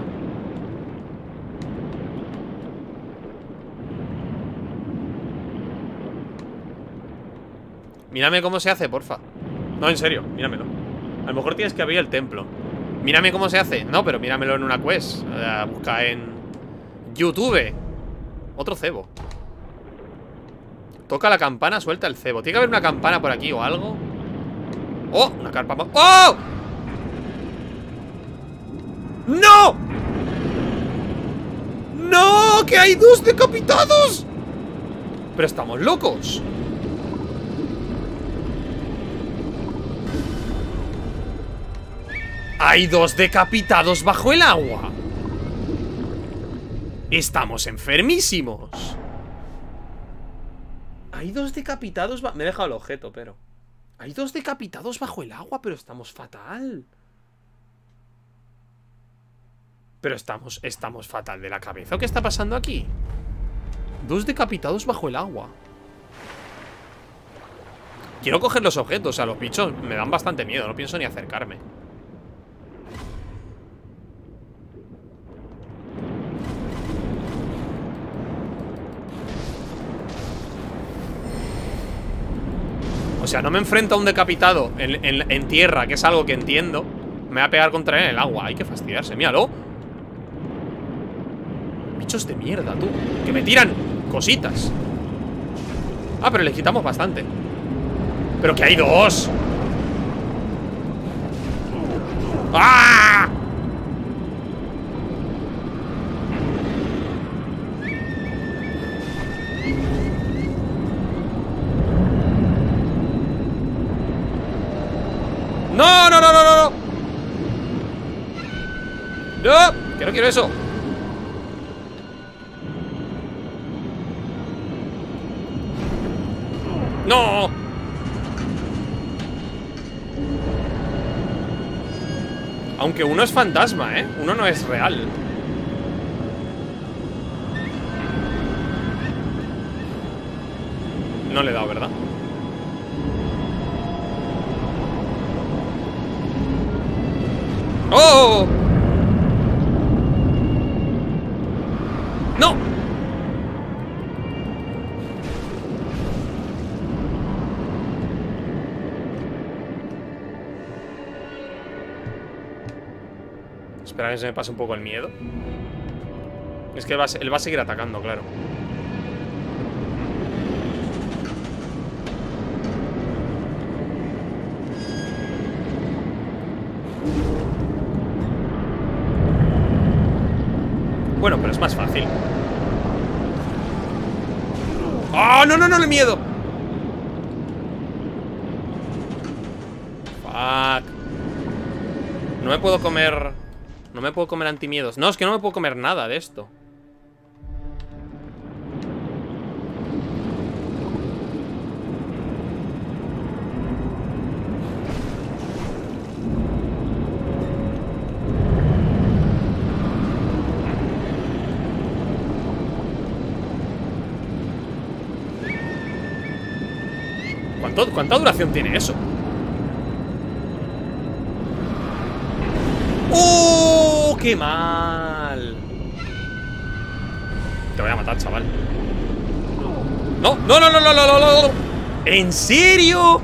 Mírame cómo se hace, porfa. No, en serio, míramelo. A lo mejor tienes que abrir el templo. Mírame cómo se hace. No, pero míramelo en una quest. Busca en YouTube. Otro cebo. Toca la campana, suelta el cebo. Tiene que haber una campana por aquí o algo. ¡Oh! Una carpa. ¡Oh! ¡No! ¡No! ¡Oh, que hay 2 decapitados! Pero estamos locos. Hay 2 decapitados bajo el agua. Estamos enfermísimos. Hay 2 decapitados me he dejado el objeto, pero hay 2 decapitados bajo el agua, pero estamos fatal. Pero estamos fatal de la cabeza. ¿Qué está pasando aquí? 2 decapitados bajo el agua. Quiero coger los objetos. A los bichos me dan bastante miedo. No pienso ni acercarme. O sea, no me enfrento a un decapitado en tierra, que es algo que entiendo. Me va a pegar contra él en el agua. Hay que fastidiarse, míralo. Bichos de mierda, tú. Que me tiran cositas. Ah, pero les quitamos bastante. Pero que hay 2. ¡Ah! ¡No, no, no, no, no! ¡No! Que no quiero eso. ¡No! Aunque uno es fantasma, ¿eh? Uno no es real. No le he dado, ¿verdad? ¡Oh! ¡No! Espera que se me pase un poco el miedo. Es que él va a seguir atacando, claro. Bueno, pero es más fácil. ¡Oh, no, no, no, el miedo! Fuck. No me puedo comer... No me puedo comer antimiedos. No, es que no me puedo comer nada de esto. ¿Cuánta duración tiene eso? ¡Oh! ¡Qué mal! Te voy a matar, chaval. ¡No! ¡No, no, no, no, no, no, no! ¿En serio?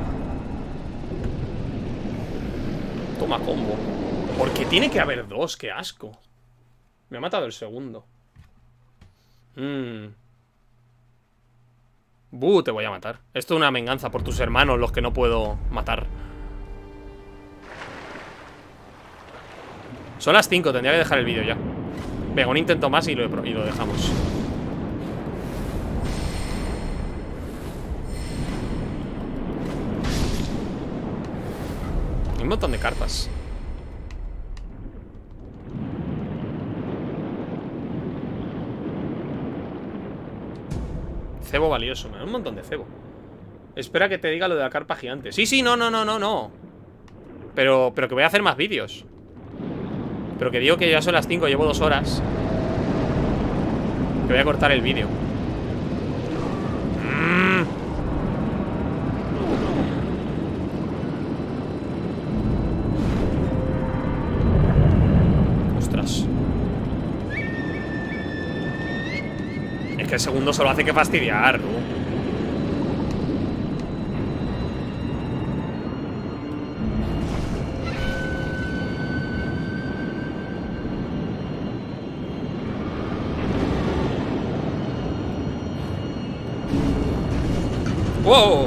Toma combo. Porque tiene que haber 2, qué asco. Me ha matado el segundo. Te voy a matar. Esto es una venganza por tus hermanos, los que no puedo matar. Son las 5, tendría que dejar el vídeo ya. Venga, un intento más y lo dejamos. Hay un montón de cartas. Cebo valioso, me da un montón de cebo. Espera que te diga lo de la carpa gigante. Sí, sí, no, no, no, no, no. Pero que voy a hacer más vídeos. Pero que digo que ya son las 5, llevo 2 horas. Que voy a cortar el vídeo. Ostras. Es que el segundo solo hace que fastidiar, ¿no? ¡Wow!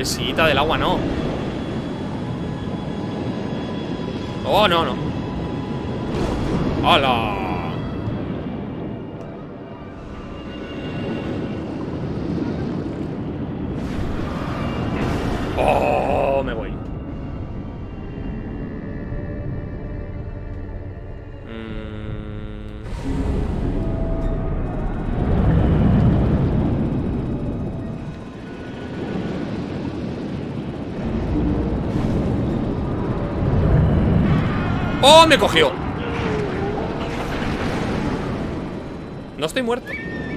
Mesita del agua, no. Oh, no, no. ¡Hala! ¡Oh! Me voy. ¡Oh! Me cogió. No estoy muerto.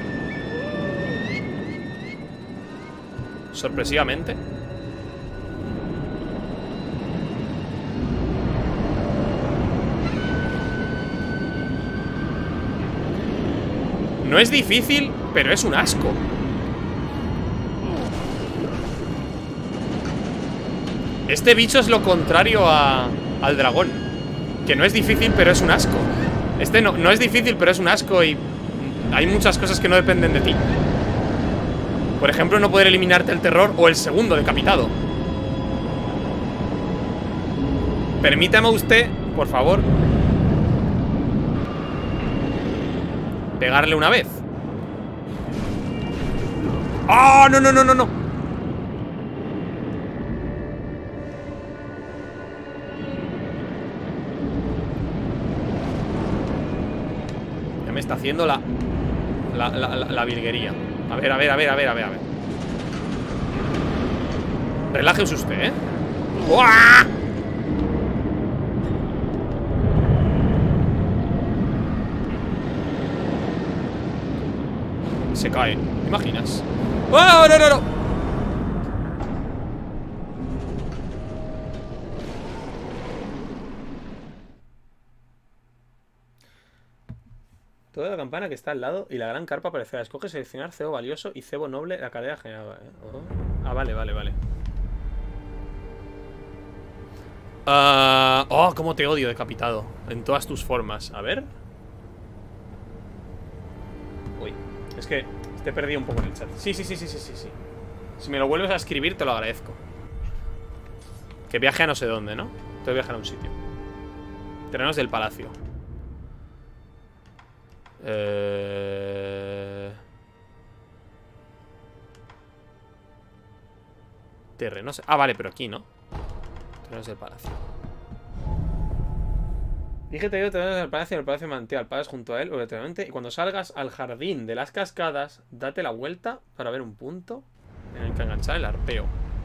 Sorpresivamente. No es difícil, pero es un asco. Este bicho es lo contrario al dragón. Que no es difícil, pero es un asco. Este no es difícil, pero es un asco. Y hay muchas cosas que no dependen de ti. Por ejemplo, no poder eliminarte el terror o el segundo decapitado. Permítame usted, por favor, pegarle una vez. ¡Oh! No, no, no, no, no. Ya me está haciendo la virguería. A ver, a ver, a ver, a ver, a ver, a ver. Relájese usted, ¿eh? ¡Uah! Se cae, ¿te imaginas? ¡Oh, no, no, no! Toda la campana que está al lado y la gran carpa aparecerá. Escoge seleccionar cebo valioso y cebo noble, la cadena general. Oh. Ah, vale, vale, vale. Oh, cómo te odio, decapitado. En todas tus formas. A ver. Uy, es que te he perdido un poco en el chat. Sí, sí, sí, sí, sí, sí, sí. Si me lo vuelves a escribir te lo agradezco. Que viaje a no sé dónde, ¿no? Tengo que viajar a un sitio. Terrenos del palacio. Terrenos... Ah, vale, pero aquí, ¿no? Terrenos del palacio. Dije, te digo, terrenos del palacio, en el palacio manantial. Paras junto a él obligatoriamente. Y cuando salgas al jardín de las cascadas, date la vuelta para ver un punto en el que enganchar el arpeo.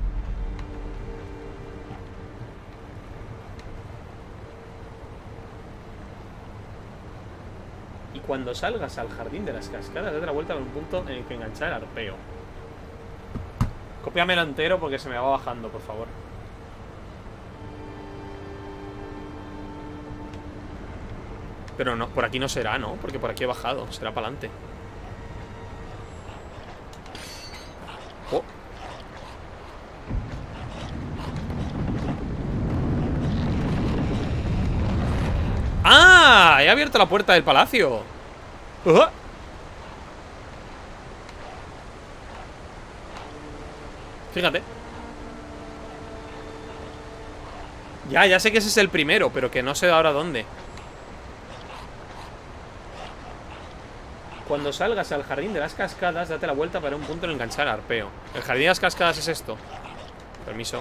Y cuando salgas al jardín de las cascadas, date la vuelta para un punto en el que enganchar el arpeo. Cópiamelo entero porque se me va bajando, por favor. Pero no, por aquí no será, ¿no? Porque por aquí he bajado, será para adelante. Oh. ¡Ah! He abierto la puerta del palacio. Fíjate. Ya sé que ese es el primero, pero que no sé ahora dónde. Cuando salgas al jardín de las cascadas, date la vuelta para un punto en enganchar arpeo. El jardín de las cascadas es esto. Permiso.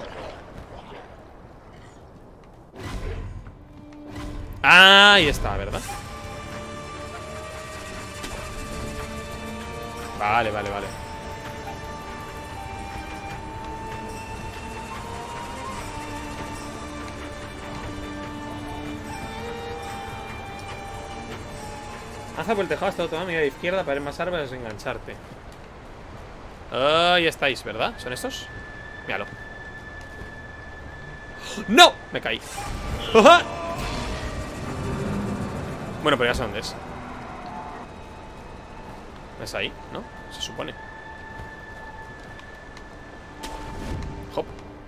Ah, ahí está, ¿verdad? Vale, vale, vale. Lanza por el tejado hasta otra mira a la izquierda para ver más árboles y engancharte. Ahí estáis, ¿verdad? ¿Son estos? Míralo. ¡No! Me caí. Bueno, pero ya sé dónde es. Es ahí, ¿no? Se supone. Hop.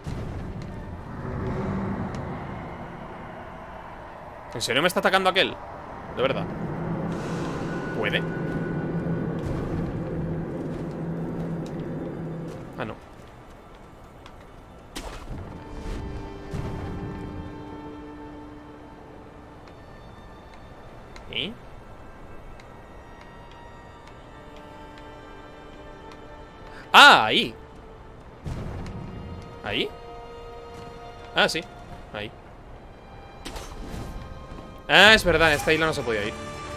¿En serio me está atacando aquel? De verdad. ¿Puede? Ah, no. ¿Sí? ¡Ah! Ahí. ¿Ahí? Ah, sí. Ahí. Ah, es verdad, en esta isla no se podía ir.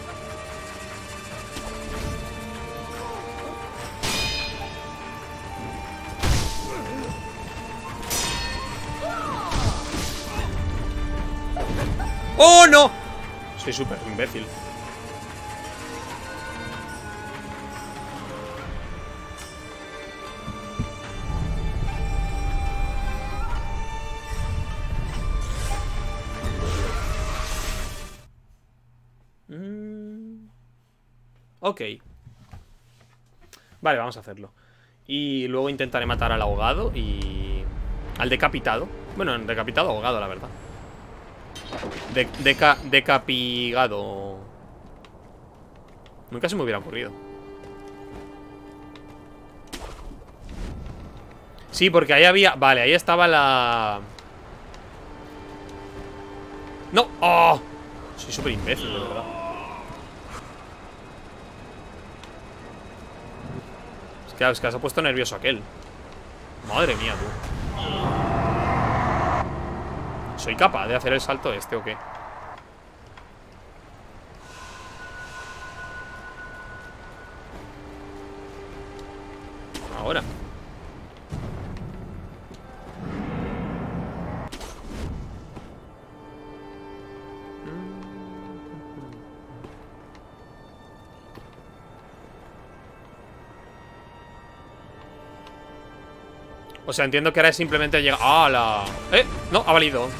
¡Oh, no! Soy súper imbécil. Ok. Vale, vamos a hacerlo. Y luego intentaré matar al ahogado y... al decapitado. Bueno, decapitado ahogado, la verdad. Decapigado. Nunca se me hubiera ocurrido. Sí, porque ahí había... Vale, ahí estaba la... ¡No! ¡Oh! Soy súper imbécil, de verdad. Es que se ha puesto nervioso aquel. Madre mía, tú. ¿Soy capaz de hacer el salto este o qué? Ahora. O sea, entiendo que ahora es simplemente llegar... ¡Hala! No, ha valido.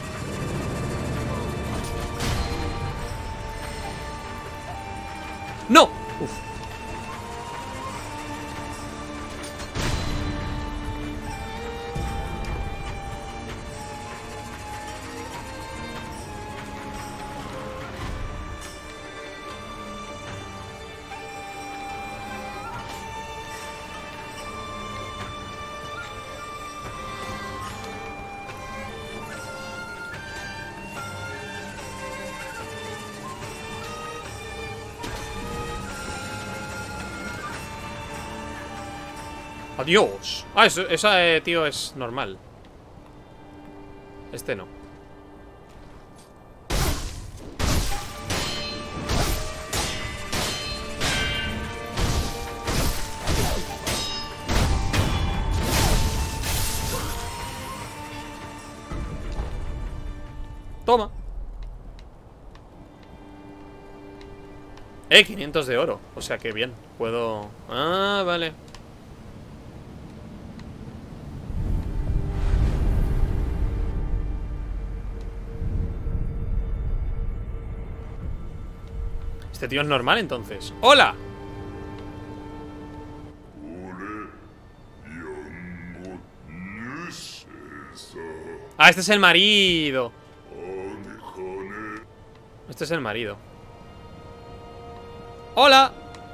¡No! Uf. Adiós. Ah, esa, tío, es normal. Este no. Toma. 500 de oro. O sea que bien. Puedo... Ah, vale. Este tío es normal, entonces. ¡Hola! Ah, este es el marido. Este es el marido. ¡Hola!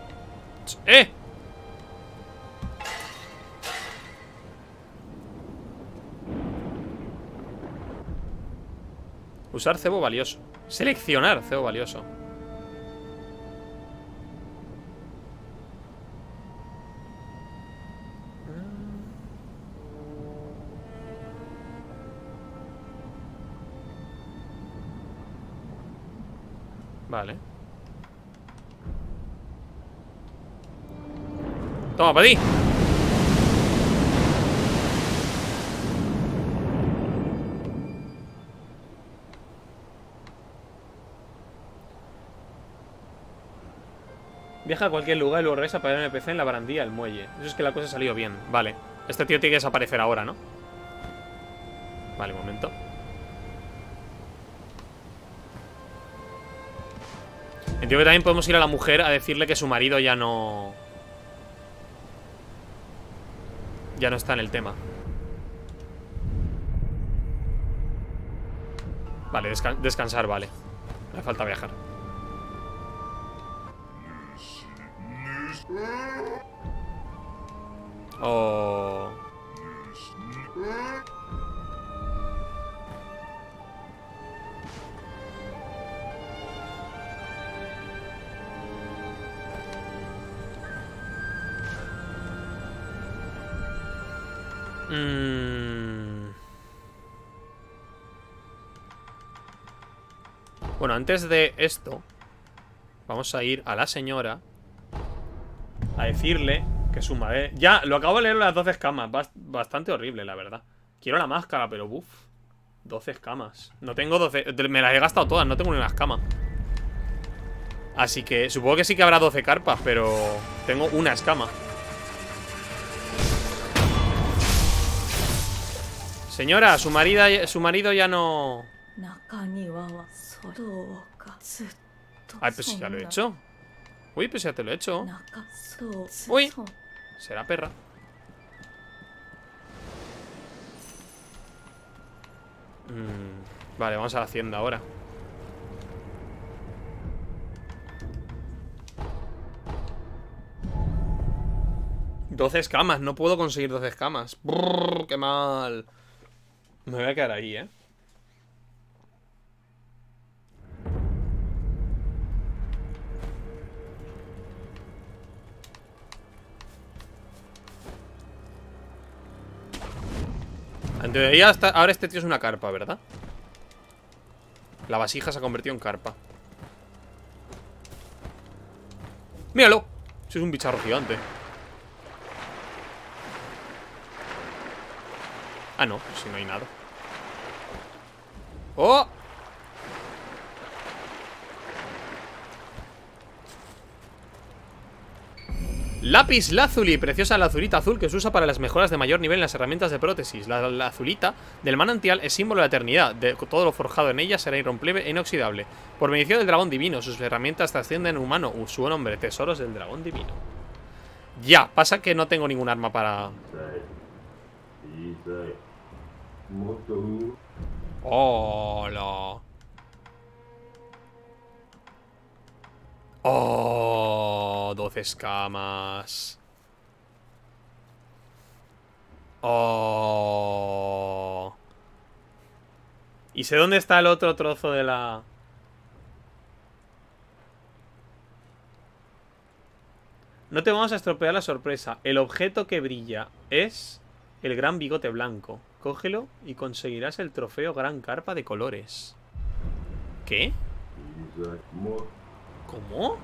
Usar cebo valioso. Seleccionar cebo valioso. Vale. Toma, para ti. Viaja a cualquier lugar y luego regresa para ver un NPC en la barandilla del muelle. Eso es que la cosa ha salido bien. Vale. Este tío tiene que desaparecer ahora, ¿no? Vale, un momento. Entiendo que también podemos ir a la mujer a decirle que su marido ya no... Ya no está en el tema. Vale, descansar, vale. Me falta viajar. Oh... Bueno, antes de esto vamos a ir a la señora a decirle que su madre... Ya, lo acabo de leer las 12 escamas. Bastante horrible, la verdad. Quiero la máscara, pero uff, 12 escamas. No tengo 12... Me las he gastado todas, no tengo ni una escama. Así que supongo que sí que habrá 12 carpas, pero tengo una escama. Señora, su marido ya no... Ay, pues ya lo he hecho. Uy, pues ya te lo he hecho. Uy, será perra. Vale, vamos a la hacienda ahora. $12 escamas, no puedo conseguir 12 escamas. Brrr, qué mal. Me voy a quedar ahí, ¿eh? En teoría ahora este tío es una carpa, ¿verdad? La vasija se ha convertido en carpa. ¡Míralo! Si es un bicharro gigante. Ah, no, si no hay nada. ¡Oh! Lápiz lazuli, preciosa lazulita azul que se usa para las mejoras de mayor nivel en las herramientas de prótesis. La azulita del manantial es símbolo de la eternidad. Todo lo forjado en ella será irrompible e inoxidable. Por bendición del dragón divino, sus herramientas trascienden humano. Su nombre, tesoros del dragón divino. Ya, pasa que no tengo ningún arma para... ¡Hola! ¡Oh! 12 escamas. ¡Oh! Y sé dónde está el otro trozo de la... No te vamos a estropear la sorpresa. El objeto que brilla es el gran bigote blanco. Cógelo y conseguirás el trofeo gran carpa de colores. ¿Qué? ¿Cómo?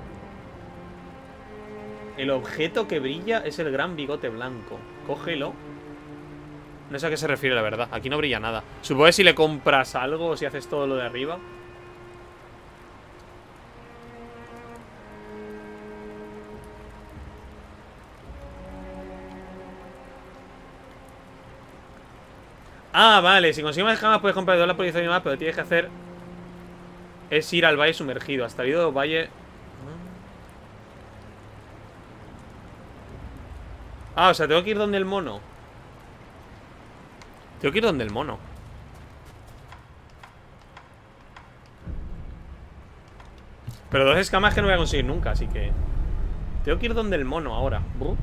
El objeto que brilla es el gran bigote blanco. Cógelo. No sé a qué se refiere, la verdad. Aquí no brilla nada. Supongo que si le compras algo o si haces todo lo de arriba. Ah, vale. Si consigues más escamas puedes comprar toda la policía y más, pero tienes que hacer... Es ir al valle sumergido. Hasta el ido valle... Ah, o sea, tengo que ir donde el mono. Tengo que ir donde el mono. Pero 2 escamas que no voy a conseguir nunca, así que... Tengo que ir donde el mono ahora.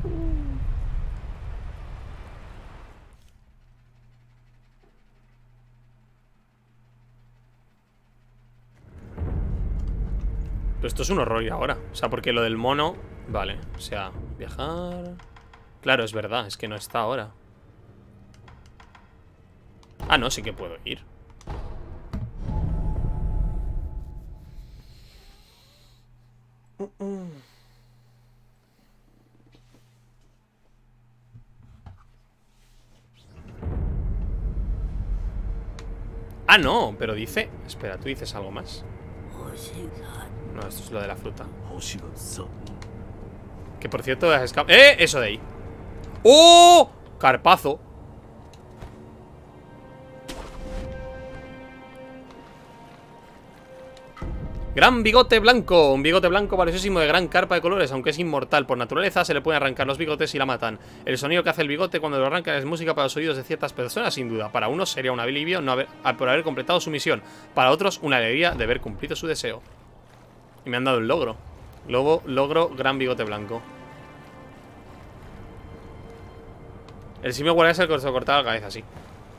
Pero esto es un horror ir ahora. O sea, porque lo del mono... Vale, o sea, viajar... Claro, es verdad, es que no está ahora. Ah, no, sí que puedo ir. Ah, no, pero dice... Espera, tú dices algo más. No, esto es lo de la fruta. Que por cierto, las escamas... Eso de ahí. ¡Oh! Carpazo. Gran bigote blanco. Un bigote blanco valiosísimo de gran carpa de colores. Aunque es inmortal por naturaleza, se le pueden arrancar los bigotes y la matan. El sonido que hace el bigote cuando lo arrancan es música para los oídos de ciertas personas, sin duda. Para unos sería un alivio por haber completado su misión. Para otros, una alegría de haber cumplido su deseo. Y me han dado un logro. Logro gran bigote blanco. El simio guardia es el que se cortaba la cabeza, sí.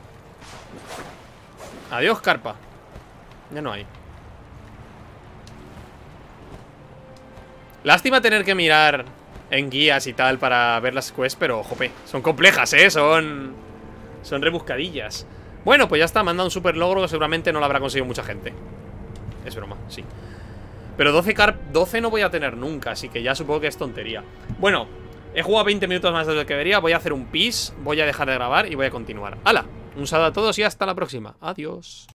Adiós, carpa. Ya no hay. Lástima tener que mirar en guías y tal para ver las quests, pero, jope, son complejas, son rebuscadillas. Bueno, pues ya está, me han dado un super logro que seguramente no lo habrá conseguido mucha gente. Es broma, sí. Pero 12 no voy a tener nunca, así que ya supongo que es tontería. Bueno, he jugado 20 minutos más de lo que debería. Voy a hacer un pis, voy a dejar de grabar y voy a continuar. ¡Hala! Un saludo a todos y hasta la próxima. Adiós.